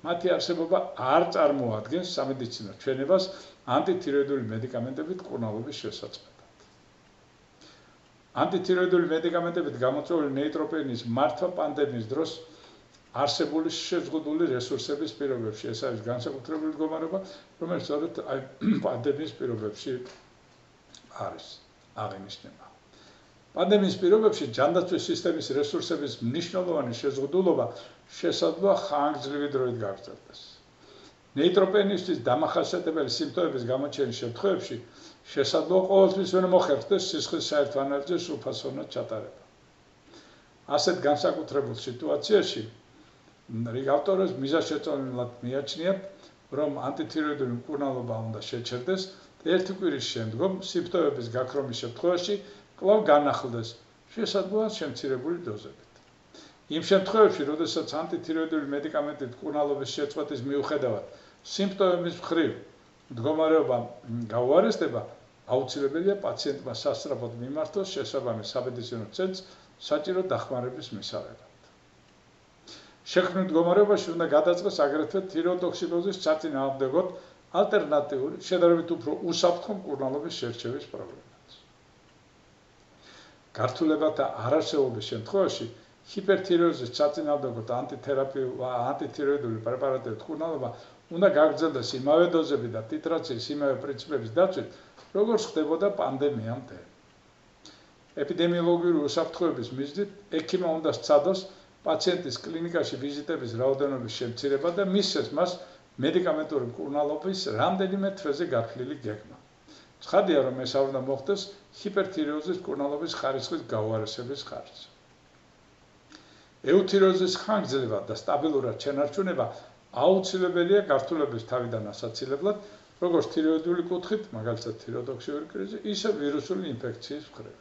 მათი არსებობა არ წარმოადგენს სამედიცინო ჩვენებას ანტითიროიდული მედიკამენტებით მკურნალობის შესაძლებლად. ანტითიროიდული მედიკამენტებით გამოწვეული ნეიტროპენის მართვა პანდემიის დროს არსებული შეზღუდული რესურსების პირობებში. ეს არის განსაკუთრებული მდგომარეობა, რომელიც სწორედ პანდემიის პირობებში არის აღინიშნება. პანდემიის პირობებში ჯანდაცვის სისტემის რესურსების მნიშვნელოვანი შეზღუდულობა შესაძლოა ხანგრძლივი დროით გაგრძელდეს. ნეიტროპენისთვის დამახასიათებელი სიმპტომების გამოჩენის შემთხვევებში შესაძლოა ყოველთვის ვერ მოხერხდეს სისხლის საერთო ანალიზის სრულფასოვნად ჩატარება. ასეთ განსაკუთრებულ სიტუაციაში რიგ ავტორებს მიზანშეწონილად მიაჩნიათ, რომ ანტითიროიდული მკურნალობა უნდა შეჩერდეს ერთი კვირის შემდგომ სიმპტომების გაქრომის შემთხვევაში კვლავ განახლდეს, შესაძლოა შემცირებული დოზებით. იმ შემთხვევებში, როდესაც ანტითიროიდული მედიკამენტით მკურნალობის შეწყვეტის მიუხედავად სიმპტომების მხრივ მდგომარეობა გაუარესდება, აუცილებელია პაციენტმა სასწრაფოდ მიმართოს შესაბამის სამედიცინო ცენტრს საჭირო დახმარების მისაღებად. შექმნილ მდგომარეობაში უნდა გადაწყდეს აგრეთვე თიროტოქსიკოზის საწინააღმდეგოდ ალტერნატიული, შედარებით უფრო უსაფრთხო მკურნალობის შერჩევის პრობლემაც. გართულებათა არარსეულობის შემთხვევაში ჰიპერთიროզის საწინააღმდეგოდ ანტითიროიდული პრეპარატების მკურნალობა უნდა გაგრძელდეს იმავე დოზები და ტიტრაციის იმავე პრინციპების დაცვით, როგორც ხდებოდა პანდემიამდე. ეპიდემიოლოგიური უსაფრთხოების მიზნით ექიმმა უნდა სცადოს პაციენტის კლინიკაში ვიზიტების რაოდენობის შემცირება და მისცეს მას მედიკამენტური მკურნალობის რამდენიმე თვეზე გათვლილი გეგმა. ცხადია, რომ ეს არ უნდა მოხდეს ჰიპერთიროზის მკურნალობის ხარისხის გაუარესების ხარჯზე. ეუთიროზის ხანგრძლივი და სტაბილურად შენარჩუნება აუცილებელია გართულების თავიდან ასაცილებლად, როგორც თიროიდული კუთხით, მაგალითად თიროტოქსიური კრიზი, ისე ვირუსული ინფექციის მხრივ.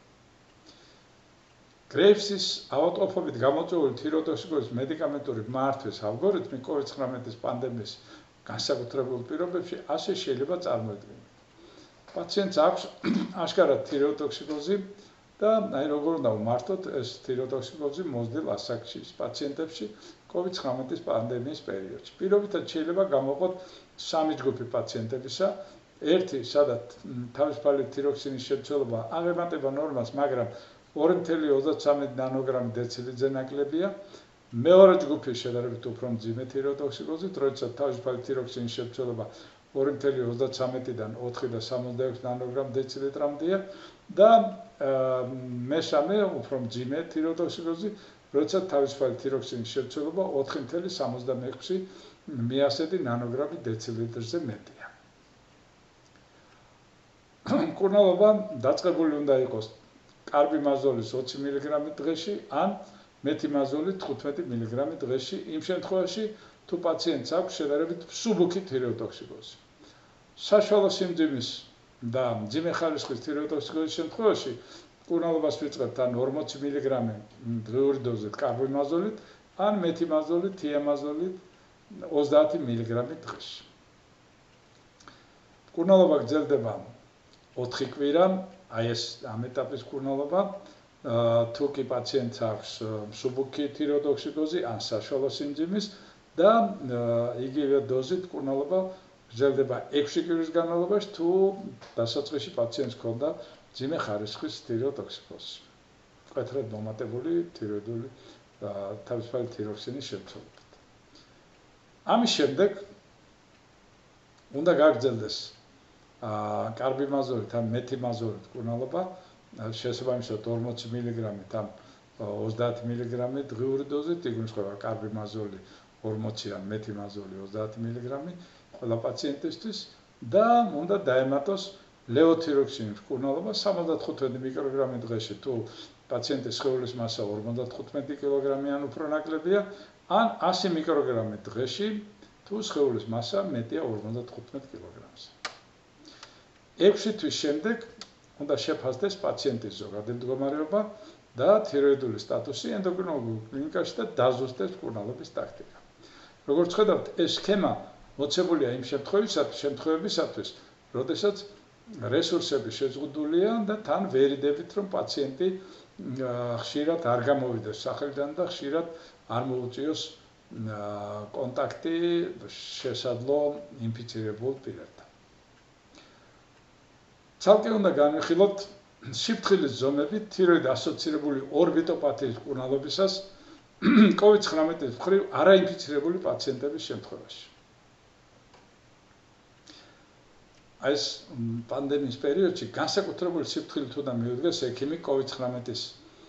გრეივსის ავადმყოფობით გამოწვეული თიროტოქსიკოზის მედიკამენტური მართვის ალგორითმი კოვიდ ცხრამეტის პანდემიის განსაკუთრებულ პირობებში ასე შეიძლება წარმოედგინოთ. პაციენტს აქვს აშკარად თიროტოქსიკოზი და აი როგორ უნდა ვმართოთ ეს თიროტოქსიკოზი მოზრდილ ასაკში პაციენტებში კოვიდ ცხრამეტის პანდემიის პერიოდში. პირობითად შეიძლება გამოყოთ სამი ჯგუფი პაციენტებისა, ერთი, სადაც თავისუფალი თიროქსინის შემცველობა აღემატება ნორმას, მაგრამ ორი ათეული ოცდაცამი ნანოგრამი დეცილიტრზე ნაკლებია. მეორე ჯგუფი შედარებით უფრო მძიმე თიროტოქსიკოზით, როდესაც თავისუფალი თიროქსინის შემცველობა ორი ათეული ოცდაცამიდან ოთხი და სამოცდაექვსი ნანოგრამ დეცილიტრამდეა და მესამე უფრო მძიმე თიროტოქსიკოზი, როდესაც თავისუფალი თიროქსინის შემცველობა ოთხი ათეული სამოცდაექვსი მიასედი ნანოგრამი დეცილიტრზე მეტია. მკურნალობა დაწყებული უნდა იყოს კარბიმაზოლის ოცი მილიგრამი დღეში ან მეთიმაზოლის თხუთმეტი მილიგრამი დღეში, იმ შემთხვევაში, თუ პაციენტს აქვს შედარებით მსუბუქი თიროტოქსიკოზი. საშუალო სიმძიმის და მძიმე ხარისხის თიროტოქსიკოზის შემთხვევაში მკურნალობას ვიწყებთ ან ორმოცი მილიგრამი დღიური დოზით კარბიმაზოლით ან მეთიმაზოლით, თიამაზოლით ოცდაათი მილიგრამი დღეში. მკურნალობა გრძელდება ოთხი კვირა, აი ეს ამ ეტაპის მკურნალობა, თუ კი პაციენტს აქვს მსუბუქი თიროტოქსიკოზი ან საშუალო სიმძიმის და იგივე დოზით მკურნალობა გრძელდება ექვსი კვირის განმავლობაში, თუ დასაწყისში პაციენტს ჰქონდა მძიმე ხარისხის თიროტოქსიკოზი. მკვეთრად მომატებული თიროიდული თავისუფალი თიროქსინის შემცველობით. ამის შემდეგ უნდა გაგრძელდეს კარბიმაზოლით ან მეთიმაზოლით მკურნალობა, შესაბამისად ორმოცი მილიგრამით ან ოცდაათი მილიგრამი დღიური დოზით, იგულისხმება კარბიმაზოლი ორმოცი ან მეთიმაზოლი ოცდაათი მილიგრამი ყველა პაციენტისთვის და უნდა დაემატოს ლევოთიროქსინის მკურნალობა სამოცდათხუთმეტი მიკროგრამი დღეში, თუ პაციენტის სხეულის მასა ორმოცდათხუთმეტი კილოგრამი ან უფრო ნაკლებია, ან ასი მიკროგრამი დღეში, თუ სხეულის მასა მეტია ორმოცდათხუთმეტ კილოგრამზე. ექვსი თვის შემდეგ უნდა შეფასდეს პაციენტის ზოგადი მდგომარეობა და თიროიდული სტატუსი ენდოკრინოლოგიურ კლინიკაში და დაზუსტდეს მკურნალობის ტაქტიკა. როგორც ხედავთ, ეს სქემა მოცემულია იმ შემთხვევებისათვის, როდესაც რესურსები შეზღუდულია და თან ვერიდებით, რომ პაციენტი ხშირად არ გამოვიდეს სახელიდან და ხშირად არ მოუწიოს კონტაქტი შესაძლო ინფიცირებულ პირებთან. ცალკე უნდა განვიხილოთ სიფრთხილის ზომები თიროიდ ასოცირებული ორბიტოპათიის მკურნალობისას კოვიდ ცხრამეტის მხრივ არაინფიცირებული პაციენტების შემთხვევაში. აი ეს პანდემიის პერიოდში განსაკუთრებული სიფრთხილით უნდა მიუდგეს ექიმი კოვიდ ცხრამეტის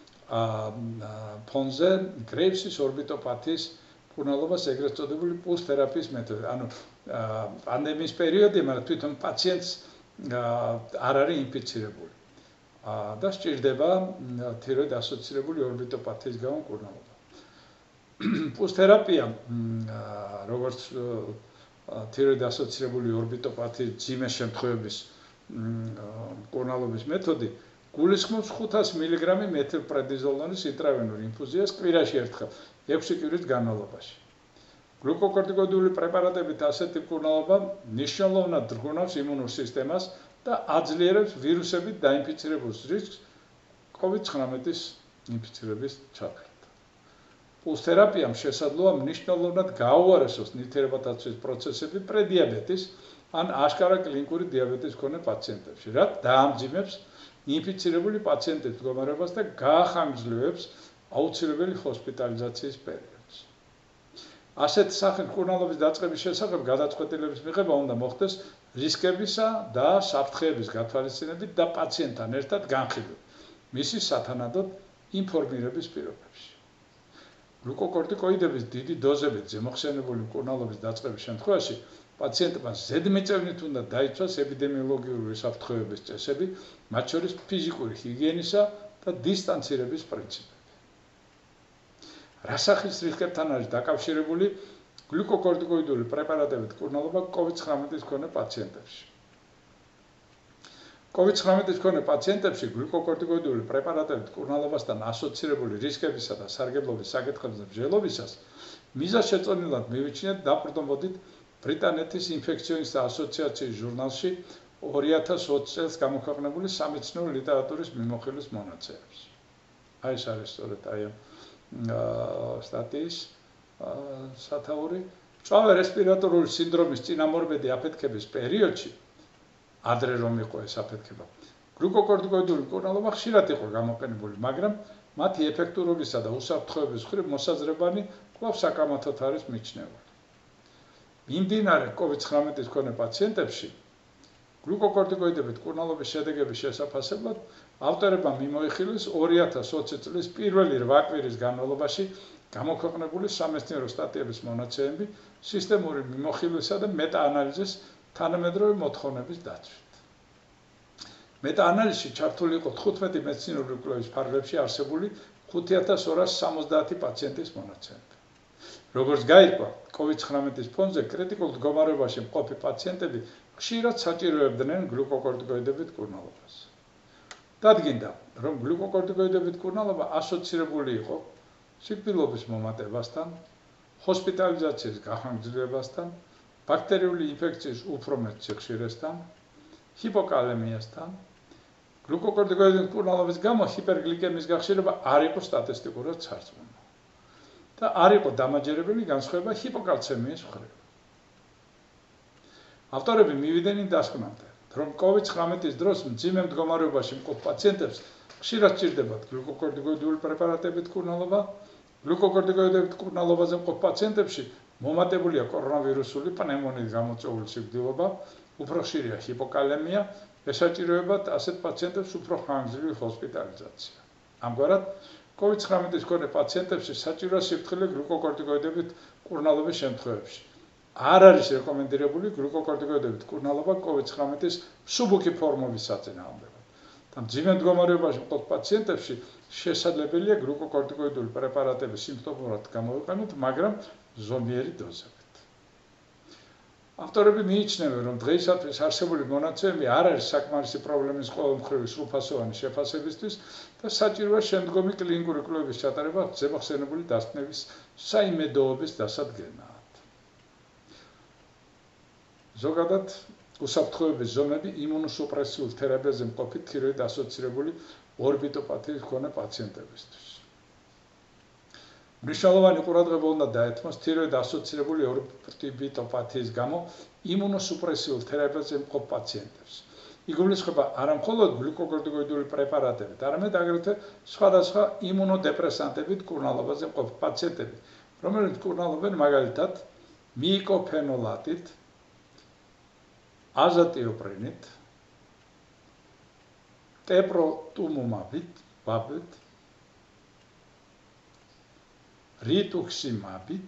ფონზე გრეივსის ორბიტოპათიის მკურნალობას ეგრეთ წოდებული პულს თერაპიის მეთოდი. ანუ პანდემიის პერიოდი, მაგრამ თვითონ პაციენტს არ არის ინფიცირებული. და სჭირდება თიროიდ ასოცირებული ორბიტოპათიის გამო მკურნალობა. პულს თერაპია, როგორც თიროიდ ასოცირებული ორბიტოპათიის ძიმეს შემთხვევების მკურნალობის მეთოდი, გულისხმობს ხუთას მილიგრამი მეთილპრედნიზოლონის ინტრავენურ ინფუზიას კვირაში ერთხელ, ექვსი კვირის განმავლობაში. გლუკოკორტიკოიდული პრეპარატებით ასეთი მკურნალობა მნიშვნელოვნად დრგუნავს იმუნურ სისტემას და აძლიერებს ვირუსებით დაინფიცირებულ რისკს კოვიდ ცხრამეტის ინფიცირების ჩაქრად. პულს თერაპიამ შესაძლოა მნიშვნელოვნად გააუარესოს ნივთიერებათაცვის პროცესები პრედიაბეტის ან აშკარა კლინიკური დიაბეტის მქონე პაციენტებში, რაც დაამძიმებს ინფიცირებული პაციენტების მდგომარეობას და გაახანგრძლივებს აუცილებელი ჰოსპიტალიზაციის პერიოდს. ასეთი სახის მკურნალობის დაწყების შესახებ გადაწყვეტილების მიღება უნდა მოხდეს რისკებისა და საფრთხეების გათვალისწინებით და პაციენტთან ერთად განხილვით, მისი სათანადოდ ინფორმირების პირობებში. გლუკოკორტიკოიდების დიდი დოზებით ზემოხსენებული მკურნალობის დაწყების შემთხვევაში პაციენტმა ზედმიწევნით უნდა დაიცვას ეპიდემიოლოგიური საფრთხეების წესები, მათ შორის ფიზიკური ჰიგიენისა და დისტანცირების პრინციპები. რა სახის რისკებთან არის დაკავშირებული გლუკოკორტიკოიდული პრეპარატებით მკურნალობა კოვიდ ცხრამეტის მქონე პაციენტებში? კოვიდ ცხრამეტის მქონე პაციენტებში გლუკოკორტიკოიდული პრეპარატებით მკურნალობასთან ასოცირებული რისკებისა და სარგებლობის საკითხებზე მსჯელობისას მიზანშეწონილად მივიჩნიეთ დაბრუნებოდით ბრიტანეთის ინფექციონისტთა ასოციაციის ჟურნალში ორი ათას ოცი წელს გამოქვეყნებული სამეცნიერო ლიტერატურის მიმოხილვის მონაცემებს. აი ეს არის სწორედ აი ამ სტატიის სათაური. მწვავე რესპირატორული სინდრომის წინამორბედი აფეთქების პერიოდში, ადრე რომ იყო ეს აფეთქება, გლუკოკორტიკოიდული მკურნალობა ხშირად იყო გამოყენებული, მაგრამ მათი ეფექტურობისა და უსაფრთხოების მხრივ მოსაზრებანი კვლავ საკამათოდ არის მიჩნეული. მიმდინარე კოვიდ ცხრამეტის მქონე პაციენტებში გლუკოკორტიკოიდებით მკურნალობის შედეგების შესაფასებლად ავტორებმა მიმოიხილეს ორი ათას ოცი წლის პირველი რვა კვირის განმავლობაში გამოქვეყნებული სამეცნიერო სტატიების მონაცემები სისტემური მიმოხილვისა და მეტაანალიზის თანამედროვე მოთხოვნების დაცვით. მეტაანალიზში ჩართული იყო თხუთმეტი მეცნიერული კვლევის ფარგლებში არსებული ხუთი ათას ორას სამოცდაათი პაციენტის მონაცემები. როგორც გაირკვა, კოვიდ ცხრამეტის ფონზე კრიტიკულ მდგომარეობაში მყოფი პაციენტები ხშირად საჭიროებდნენ გლუკოკორტიკოიდებით მკურნალობას. დადგინდა, რომ გლუკოკორტიკოიდებით მკურნალობა ასოცირებული იყო სიკვდილობის მომატებასთან, ჰოსპიტალიზაციის გახანგრძლივებასთან, ბაქტერიული ინფექციის უფრო მეტ სიხშირესთან, ჰიპოკალემიასთან. გლუკოკორტიკოიდებით მკურნალობის გამო ჰიპერგლიკემიის გახშირება არ იყო სტატისტიკურად სარწმუნო და არ იყო დამაჯერებელი განსხვავება ჰიპოკალცემიის მხრივ. ავტორები მივიდნენ დასკვნამდე, რომ კოვიდ ცხრამეტის დროს მძიმე მდგომარეობაში მყოფ პაციენტებს ხშირად სჭირდებათ გლუკოკორტიკოიდული პრეპარატებით მკურნალობა. გლუკოკორტიკოიდებით მკურნალობაზე მყოფ პაციენტებში მომატებულია კორონავირუსული პნევმონიით გამოწვეული სიკვდილობა, უფრო ხშირია ჰიპოკალემია, ესაჭიროებათ ასეთ პაციენტებს უფრო ხანგრძლივი ჰოსპიტალიზაცია. ამგვარად, კოვიდ ცხრამეტის მქონე პაციენტებში საჭიროა სიფრთხილე გლუკოკორტიკოიდებით მკურნალობის შემთხვევებში. არ არის რეკომენდირებული გლუკოკორტიკოიდებით მკურნალობა კოვიდ ცხრამეტის მსუბუქი ფორმების საწინააღმდეგოდ. და მძიმე მდგომარეობაში მყოფ პაციენტებში შესაძლებელია გლუკოკორტიკოიდული პრეპარატების სიმპტომურად გამოვიყენოთ, მაგრამ ზომიერი დოზებით. ავტორები მიიჩნევენ, რომ დღეისათვის არსებული მონაცემები არ არის საკმარისი პრობლემის ყოველმხრივი სრულფასოვანი შეფასებისთვის და საჭიროა შემდგომი კლინიკური კვლევების ჩატარება ზემოხსენებული დასკვნების საიმედოობის დასადგენად. ზოგადად, უსაფრთხოების ზომები იმუნოსუპრესიულ თერაპიაზე მყოფი თიროიდ ასოცირებული ორბიტოპათიის მქონე პაციენტებისთვის. მნიშვნელოვანი ყურადღება უნდა დაეთმოს თიროიდ ასოცირებული ორბიტოპათიის გამო იმუნოსუპრესიულ თერაპიაზე მყოფ პაციენტებს. იგულისხმება არა მხოლოდ გლიკოკორტიკოიდული პრეპარატებით, არამედ აგრეთვე სხვადასხვა იმუნოდეპრესანტებით მკურნალობაზე მყოფ პაციენტები, რომლებიც მკურნალობენ მაგალითად მიიკოფენოლატით, აზატიოპრინით, ტეპროტუმუმაბით, ბაბით, რიტუქსიმაბით,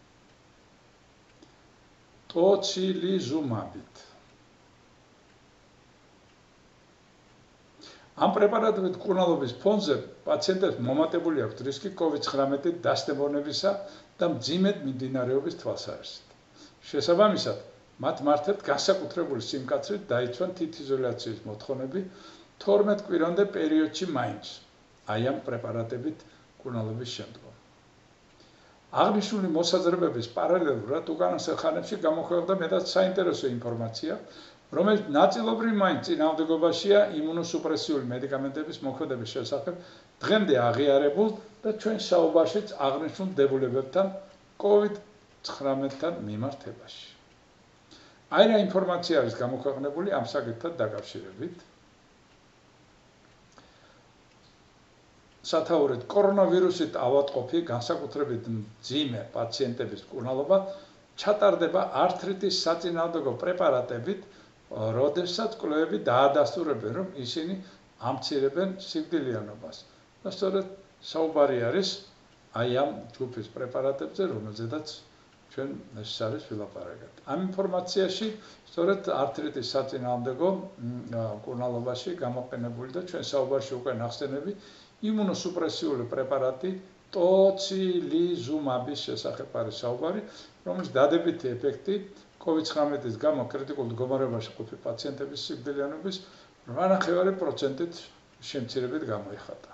ტოცილიზუმაბით. ამ პრეპარატებით მკურნალობის ფონზე პაციენტებს მომატებული აქვთ რისკი კოვიდ ცხრამეტით დასტებონებისა და მძიმედ მიმდინარეობის თვალსაზრისით. შესაბამისად, მათ მართავთ განსაკუთრებული სიმკაცრით დაიცვან თითიზოლაციის მოთხოვნები თორმეტ კვირამდე პერიოდში მაინც, აი ამ პრეპარატებით მკურნალობის შემდგომ. აღნიშნული მოსაზრებების პარალელურად უკანასკნელ ხანებში გამოქვეყნდა მეტად საინტერესო ინფორმაცია, რომელიც ნაწილობრივ მაინც წინააღმდეგობაშია იმუნოსუპრესიული მედიკამენტების მოქმედების შესახებ დღემდე აღიარებულ და ჩვენ საუბარშიც აღნიშნულ დებულებებთან კოვიდ ცხრამეტთან მიმართებაში. აი რა ინფორმაცია არის გამოქვეყნებული ამ საკითხთან დაკავშირებით. სათაურით კორონავირუსით ავადმყოფი განსაკუთრებით მძიმე პაციენტების მკურნალობა ჩატარდება ართრიტის საწინააღმდეგო პრეპარატებით, როდესაც კვლევები დაადასტურებენ, რომ ისინი ამცირებენ სიკვდილიანობას. და სწორედ საუბარი არის აი ამ ჯგუფის პრეპარატებზე, რომელზედაც ჩვენ ეს არის ვილაპარაკეთ. ამ ინფორმაციაში სწორედ ართრიტის საწინააღმდეგო მკურნალობაში გამოყენებული და ჩვენ საუბარში უკვე ნახსენები იმუნოსუპრესიული პრეპარატი ტოცილიზუმაბის შესახებ არის საუბარი, რომლის დადებითი ეფექტი კოვიდ ცხრამეტის გამო კრიტიკულ მდგომარეობაში მყოფი პაციენტების სიკვდილიანობის რვა პროცენტით შემცირებით გამოიხატა.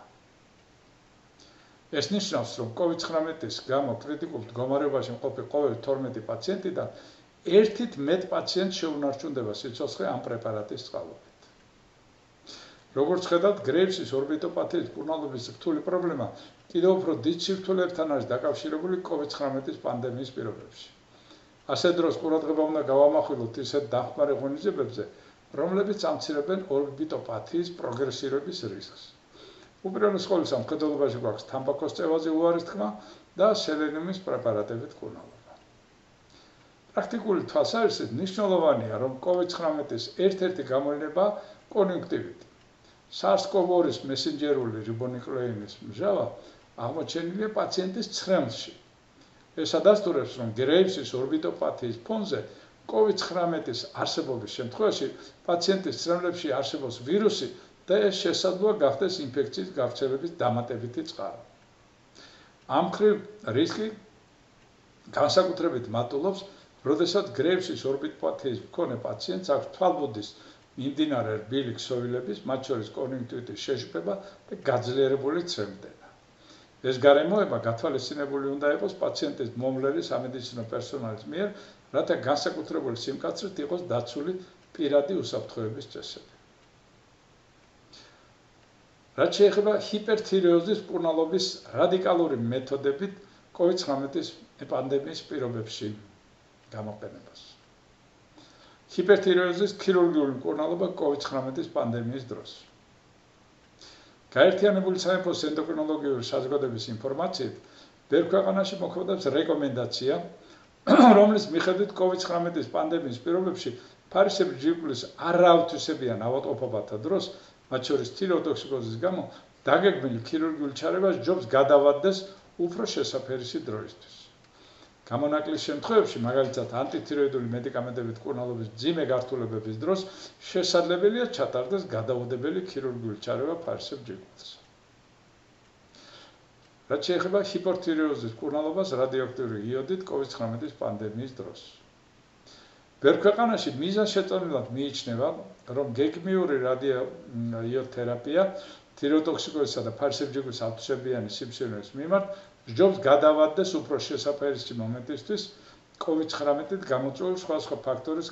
ეს ნიშნავს, რომ კოვიდ ცხრამეტის გამო კრიტიკულ მდგომარეობაში მყოფი ყოველი თორმეტი პაციენტიდან ერთით მეტ პაციენტს შეუნარჩუნდება სიცოცხლე ამ პრეპარატის წყალობით. როგორც ხედავთ, გრეივსის ორბიტოპათიის მკურნალობის რთული პრობლემა კიდევ უფრო დიდ სირთულეებთან არის დაკავშირებული კოვიდ ცხრამეტის პანდემიის პირობებში. ასე დროს ყურადღება უნდა გავამახვილოთ ისეთ დახმარე ღონისძიებებზე, რომლებიც ამცირებენ ორბიტოპათიის პროგრესირების რისკს. უპირველეს ყოვლისა, მხედველობაში გვაქვს თამბაქოს წევაზე უარის თქმა და სელენიუმის პრეპარატებით მკურნალობა. პრაქტიკული თვალსაზრისით მნიშვნელოვანია, რომ კოვიდ ცხრამეტის ერთ-ერთი გამოვლენა კონიუნქტივიტი. SARS-CoV two-ის მესენჯერული რიბონუკლეინის მჟავა აღმოჩენილია პაციენტის ცხრემლში. ეს ადასტურებს, რომ გრეივსის ორბიტოპათიის ფონზე კოვიდ ცხრამეტის არსებობის შემთხვევაში პაციენტის ცხრემლებში არსებობს ვირუსი და ეს შესაძლოა გახდეს ინფექციის გავრცელების დამატებითი წყარო. ამ მხრივ რისკი განსაკუთრებით მატულობს, როდესაც გრეივსის ორბიტოპათიის მქონე პაციენტს აქვს თვალბუდის მიმდინარე რბილი ქსოვილების, მათ შორის კონიუნქტივიტის შეშფება და გაძლიერებული ცრემლდება. ეს გარემოება გათვალისწინებული უნდა იყოს პაციენტის მომვლელი სამედიცინო პერსონალის მიერ, რათა განსაკუთრებული სიმკაცრით იყოს დაცული პირადი უსაფრთხოების წესები. რაც შეეხება ჰიპერთირეოზის მკურნალობის რადიკალური მეთოდებით კოვიდ ცხრამეტის პანდემიის პირობებში გამოყენებას. ჰიპერთირეოზის ქირურგიული მკურნალობა კოვიდ ცხრამეტის პანდემიის დროს. გაერთიანებული სამეფოს ენდოკრინოლოგიური საზოგადოების ინფორმაციით, ბევრ ქვეყანაში მოქმედებს რეკომენდაცია, რომლის მიხედვით კოვიდ ცხრამეტის პანდემიის პირობებში ფარისებრი ჯირკვლის არაავთვისებიან ავადმყოფობათა დროს, მათ შორის თიროტოქსიკოზის გამო, დაგეგმილი ქირურგიული ჩარევა ჯობს გადავადდეს უფრო შესაფერისი დროისთვის. გამონაკლის შემთხვევებში, მაგალითად ანტითიროიდული მედიკამენტებით მკურნალობის მძიმე გართულებების დროს, შესაძლებელია ჩატარდეს გადაუდებელი ქირურგიული ჩარევა ფარისებრ ჯირკვალს. რაც შეეხება ჰიპერთირეოზის მკურნალობას რადიოაქტიური იოდით კოვიდ ცხრამეტის პანდემიის დროს. ბევრ ქვეყანაში მიზანშეწონილად მიიჩნევა, რომ გეგმიური რადიოიოდთერაპია თიროტოქსიკოზისა და ფარისებრ ჯირკვის ავთვისებიანი სიმსივნეების მიმართ ჯობს გადავადდეს უფრო შესაფერისი მომენტისთვის კოვიდ ცხრამეტით გამოწვეული სხვადასხვა ფაქტორის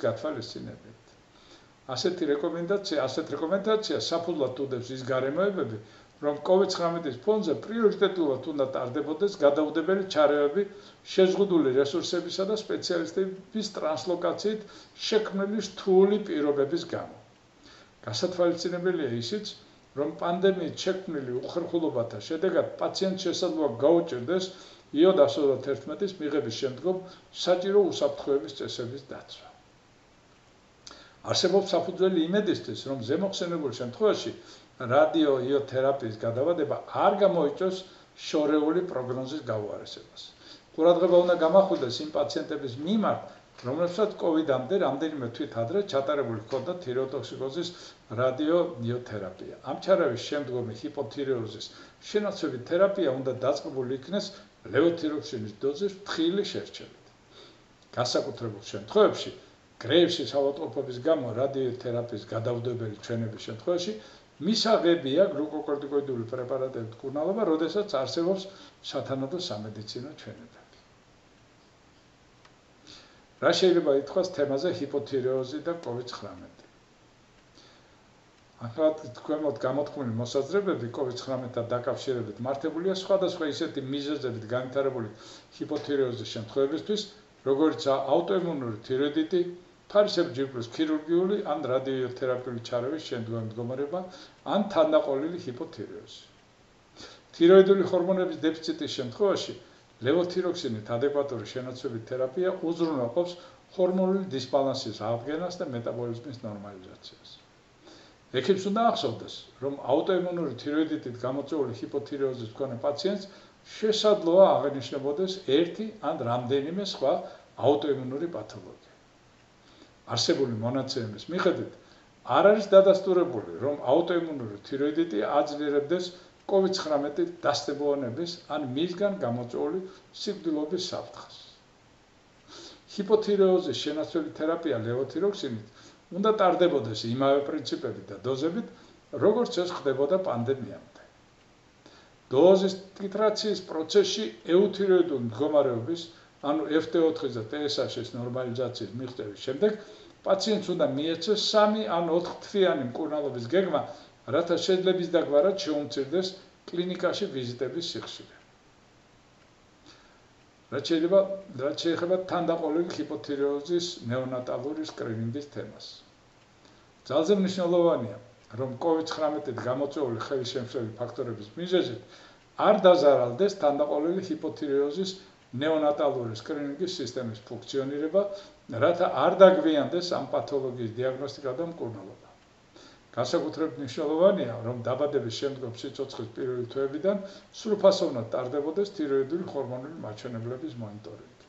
გათვალისწინებით. ასეთი რეკომენდაცია, ასეთ რეკომენდაციას საფუძვლად უდევს ის გარემოებები, რომ კოვიდ ცხრამეტის ფონზე პრიორიტეტულად უნდა ტარდებოდეს გადაუდებელი ჩარევები შეზღუდული რესურსებისა და სპეციალისტების ტრანსლოკაციით შექმნილი რთული პირობების გამო. გასათვალისწინებელია ისიც, რომ პანდემიით შექმნილი უხერხულობათა შედეგად პაციენტს შესაძლოა გაუჭირდეს ი ო ათას ათერთმეტის მიღების შემდგომ საჭირო უსაფრთხოების წესების დაცვა. არსებობს საფუძველი იმედისთვის, რომ ზემოხსენებულ შემთხვევაში რადიოიოთერაპიის გადავადება არ გამოიწვევს შორეული პროგნოზის გაუარესებას. ყურადღება უნდა გამახვილდეს იმ პაციენტების მიმართ, რომლებსაც კოვიდამდე რამდენიმე თვით ადრე ჩატარებული ჰქონდათ თირეოტოქსიკოზის რადიოიოთერაპია. ამ ჩარევის შემდგომი ჰიპოთირეოზის შენაცვლებით თერაპია უნდა დაწყებული იქნეს ლევოთიროქსინის დოზის ფრთხილი შერჩევით. განსაკუთრებულ შემთხვევებში, გრეივსის ავადმყოფობის გამო რადიოთერაპიის გადაუდებელი ჩვენების შემთხვევაში მისაღებია გლუკოკორტიკოიდული პრეპარატების მკურნალობა, როდესაც არსებობს სათანადო სამედიცინო ჩვენებები. რა შეიძლება ითქვას თემაზე ჰიპოთირეოზი და კოვიდ ცხრამეტი? ახლა თქვენოთ გამოთქმული მოსაზრებები კოვიდ ცხრამეტთან დაკავშირებით მართებულია სხვადასხვა ისეთი მიზეზებით განვითარებული ჰიპოთირეოზის შემთხვევებისთვის, როგორიცაა აუტოიმუნური თიროიდიტი, ფარისებრ-ჯირკვლის ქირურგიული ან რადიოთერაპიული ჩარევის შემდგომი მდგომარეობა, ან თანდაყოლილი ჰიპოთირეოზი. თიროიდული ჰორმონების დეფიციტის შემთხვევაში ლევოთიროქსინით ადეკვატური შენაცვლებით თერაპია უზრუნველყოფს ჰორმონული დისბალანსის აღდგენას და მეტაბოლიზმის ნორმალიზაციას. ექიმს უნდა ახსოვდეს, რომ აუტოიმუნური თიროიდიტით გამოწვეული ჰიპოთირეოზის მქონე პაციენტს შესაძლოა აღენიშნებოდეს ერთი ან რამდენიმე სხვა აუტოიმუნური პათოლოგია. არსებული მონაცემების მიხედვით არ არის დადასტურებული, რომ აუტოიმუნური თიროიდიტი აძლიერებდეს კოვიდ ცხრამეტით დასტებოვანების ან მისგან გამოწვეული სიკვდილობის საფრთხეს. ჰიპოთირეოზის შენაცვლელი თერაპია ლევოთიროქსინით უნდა ტარდებოდეს იმავე პრინციპებით და დოზებით, როგორც ეს ხდებოდა პანდემიამდე. დოზის ტიტრაციის პროცესში ეუთიროიდული მდგომარეობის, ანუ ეფ ტე ოთხის და ტე ეს ჰაჩ-ის ნორმალიზაციის მიღწევის შემდეგ პაციენტს უნდა მიეცეს სამი ან ოთხ თვიანი მკურნალობის გეგმა, რათა შეძლების დაგვარად შეუმცირდეს კლინიკაში ვიზიტების სიხშირე. რაც შეიძლება რაც შეეხება თანდაყოლილი ჰიპოთირეოზის ნეონატალური სკრინინგის თემას. ძალზე მნიშვნელოვანია, რომ კოვიდ ცხრამეტით გამოწვეული ხელისშემშლელი ფაქტორების მიზეზით არ დაზარალდეს თანდაყოლილი ჰიპოთირეოზის ნეონატალური სკრინინგის სისტემის ფუნქციონირება, რათა არ დაგვიანდეს ამ პათოლოგიის დიაგნოსტიკა და მკურნალობა. განსაკუთრებით მნიშვნელოვანია, რომ დაბადების შემდგომ სიცოცხლის პირველი თვეებიდან სრულფასოვნად ტარდებოდეს თიროიდული ჰორმონული მაჩვენებლების მონიტორინგი.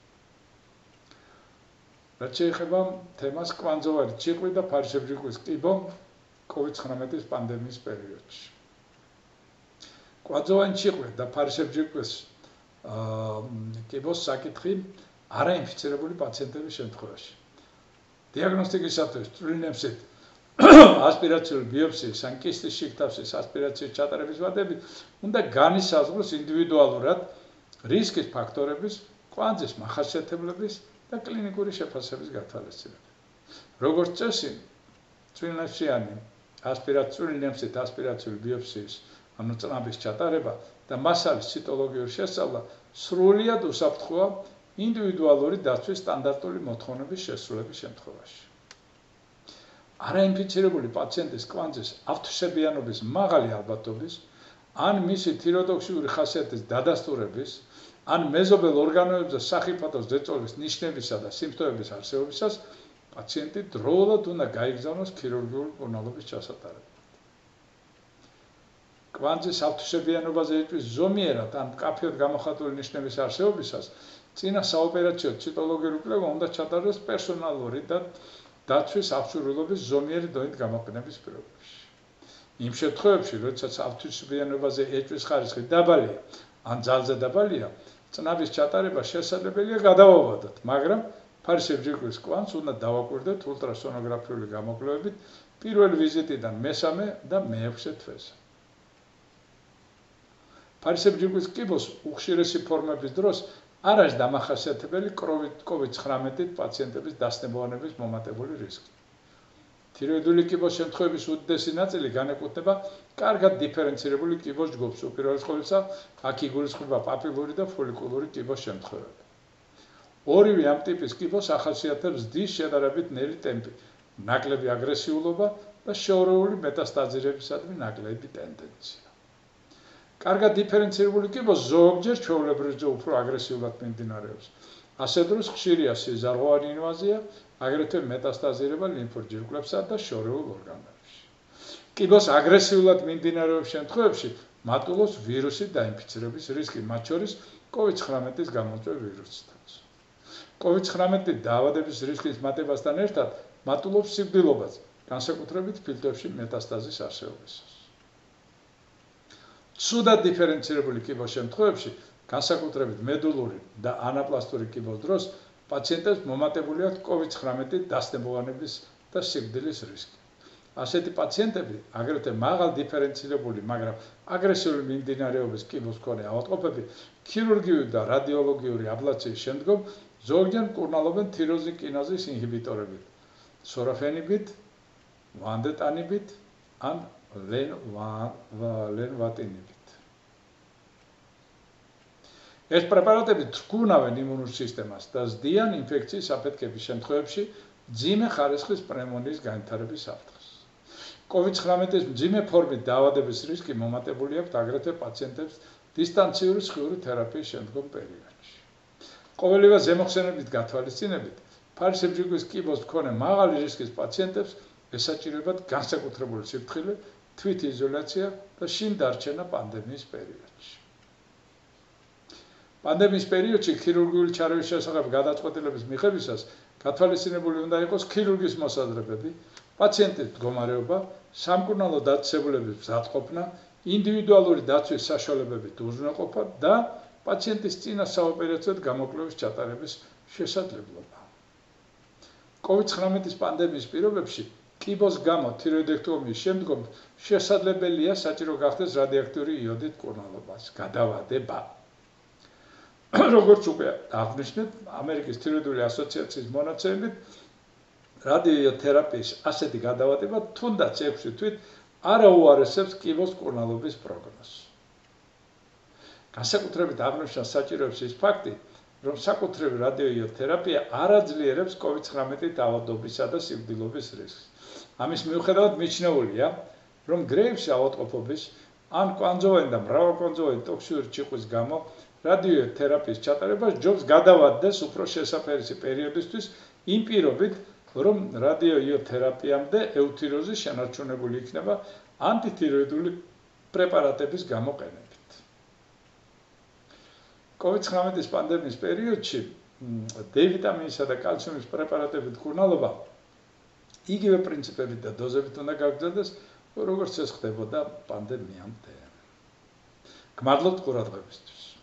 რაც შეეხება თემას კვანძოვანი ციყვი და ფარისებრ-ჯირკვის კიბო კოვიდ ცხრამეტის პანდემიის პერიოდში. კვანძოვანი ციყვი და ფარისებრ-ჯირკვის კიბოს საკითხი არაინფიცირებული პაციენტების შემთხვევაში. დიაგნოსტიკისათვის წვრილი ნემსით ასპირაციული ბიოპსიის ან კისტის შიგთავსის ასპირაციის ჩატარების ვადები უნდა განისაზღვროს ინდივიდუალურად რისკის ფაქტორების, კვანძის მახასიათებლების და კლინიკური შეფასების გათვალისწინებით. როგორც წესი, წვრილნემსიანი ასპირაციული ნემსით ასპირაციული ბიოპსიის, ანუ წნაბის ჩატარება და მასალის ციტოლოგიური შესწავლა სრულიად უსაფრთხოა ინდივიდუალური დაცვის სტანდარტული მოთხოვნების შესრულების შემთხვევაში. არაინფიცირებული პაციენტის კვანძის ავთვისებიანობის მაღალი ალბათობის, ან მისი თიროტოქსიური ხასიათის დადასტურების, ან მეზობელ ორგანოებზე სახიფათოს ზეწოლის ნიშნებისა და სიმპტომების არსებობისას პაციენტი დროულად უნდა გაიგზავნოს ქირურგიული მკურნალობის ჩასატარებლად. კვანძის ავთვისებიანობაზე ეჭვის ზომიერად ან მკაფიოდ გამოხატული ნიშნების არსებობისას წინა საოპერაციო ციტოლოგიური კვლევა უნდა ჩატარდეს პერსონალური და დაცვის აღჭურვილობის ზომიერი დონით გამოყენების პირობებში. იმ შემთხვევებში, როდესაც ავთვისებიანობაზე ეჭვის ხარისხი დაბალია ან ძალზე დაბალია, წნაბის ჩატარება შესაძლებელია გადავავადოთ, მაგრამ ფარისებრ-ჯირკვის კვანძს უნდა დავაკვირდეთ ულტრასონოგრაფიული გამოკვლევებით პირველი ვიზიტიდან მესამე და მეექვსე თვეზე. ფარისებრ-ჯირკვის კიბოს უხშირესი ფორმების დროს არ არის დამახასიათებელი კოვიდ ცხრამეტით პაციენტების დასტებოვანების მომატებული რისკი. თიროიდული კიბოს შემთხვევების უდიდესი ნაწილი განეკუთვნება კარგად დიფერენცირებული კიბოს ჯგუფს, უპირველეს ყოვლისა, აქ იგულისხმება პაპილური და ფოლიკულური კიბოს შემთხვევები. ორივე ამ ტიპის კიბოს ახასიათებს დის შედარებით ნელი ტემპი, ნაკლები აგრესიულობა და შეორეული მეტასტაზირებისადმი ნაკლები ტენდენცია. კარგად დიფერენცირებული კიბოს ზოგჯერ ჩვეულებრივზე უფრო აგრესიულად მიმდინარეობს. ასე დროს ხშირია სიზარღვოვანი ინვაზია, აგრეთვე მეტასტაზირება ლიმფოჯირკვლებსა და შორეულ ორგანოებში. კიბოს აგრესიულად მიმდინარეობს შემთხვევებში მატულობს ვირუსით დაინფიცირების რისკი, მათ შორის კოვიდ ცხრამეტის გამომწვევ ვირუსითაც. კოვიდ ცხრამეტით დაავადების რისკის მატებასთან ერთად მატულობს სიკვდილობაც, განსაკუთრებით ფილტვებში მეტასტაზის არსებობისას. ცუდად დიფერენცირებული კიბოს შემთხვევებში, განსაკუთრებით მედულური და ანაპლასტური კიბოს დროს, პაციენტებს მომატებული აქვთ კოვიდ ცხრამეტით დასნებოვანების და სიკვდილის რისკი. ასეთი პაციენტები, აგრეთვე მაღალ დიფერენცირებული, მაგრამ აგრესიული მიმდინარეობის კიბოს მქონე ავადმყოფები, ქირურგიული და რადიოლოგიური აბლაციის შემდგომ ზოგჯერ მკურნალობენ თიროზინ კინაზის ინჰიბიტორებით, სორაფენიბით, ვანდეტანიბით ან ლენვატინიბით. ეს პრეპარატები თრგუნავენ იმუნურ სისტემას და ზდიან ინფექციის აფეთქების შემთხვევებში მძიმე ხარისხის პნევმონიის განვითარების საფრთხეს. კოვიდ ცხრამეტის მძიმე ფორმით დაავადების რისკი მომატებული აქვთ აგრეთვე პაციენტებს დისტანციური სხიური თერაპიის შემდგომ პერიოდში. ყოველივე ზემოხსენებით გათვალისწინებით, ფარისებრჯიგვის კიბოს მქონე მაღალი რისკის პაციენტებს ესაჭიროებათ განსაკუთრებული სიფრთხილე, თვითიზოლაცია და შინ დარჩენა პანდემიის პერიოდში. პანდემიის პერიოდში ქირურგიული ჩარევის შესახებ გადაწყვეტილების მიღებისას გათვალისწინებული უნდა იყოს ქირურგის მოსაზრებები, პაციენტის მდგომარეობა, სამკურნალო დაწესებულების მზადყოფნა, ინდივიდუალური დაცვის საშუალებებით უზრუნველყოფა და პაციენტის წინა საოპერაციო გამოკვლევის ჩატარების შესაძლებლობა. კოვიდ ცხრამეტის პანდემიის პირობებში კიბოს გამო თიროიდექტომიის შემდგომ შესაძლებელია საჭირო გახდეს რადიოაქტიური იოდით მკურნალობას გადავადება. როგორც უკვე აღნიშნეთ, ამერიკის თიროიდული ასოციაციის მონაცემებით, რადიოთერაპიის ასეთი გადავადება თუნდაც ექვსი თვით არ აუარესებს კიბოს მკურნალობის პროგნოზს. განსაკუთრებით აღნიშნა საჭიროებს ის ფაქტი, რომ საკუთრივი რადიოთერაპია არ აძლიერებს კოვიდ ცხრამეტით დაავადობისა და სიკვდილობის რისკს. ამის მიუხედავად მიჩნეულია, რომ გრეივსის ავადმყოფობის ან კვანძოვანი და მრავალკვანძოვანი ტოქსიური ჭიყვის გამო რადიოთერაპიის ჩატარება ჯობს გადავადდეს უფრო შესაფერისი პერიოდისთვის იმ პირობით, რომ რადიოთერაპიამდე ევთიროზი შენარჩუნებული იქნება ანტითიროიდული პრეპარატების გამოყენებით. კოვიდ ცხრამეტის პანდემიის პერიოდში D ვიტამინისა და კალციუმის პრეპარატების მკურნალობა იგივე პრინციპებით და დოზებით უნდა გაგრძელდეს, როგორც ეს ხდებოდა პანდემიამდე. გმადლობთ ყურადღებისთვის.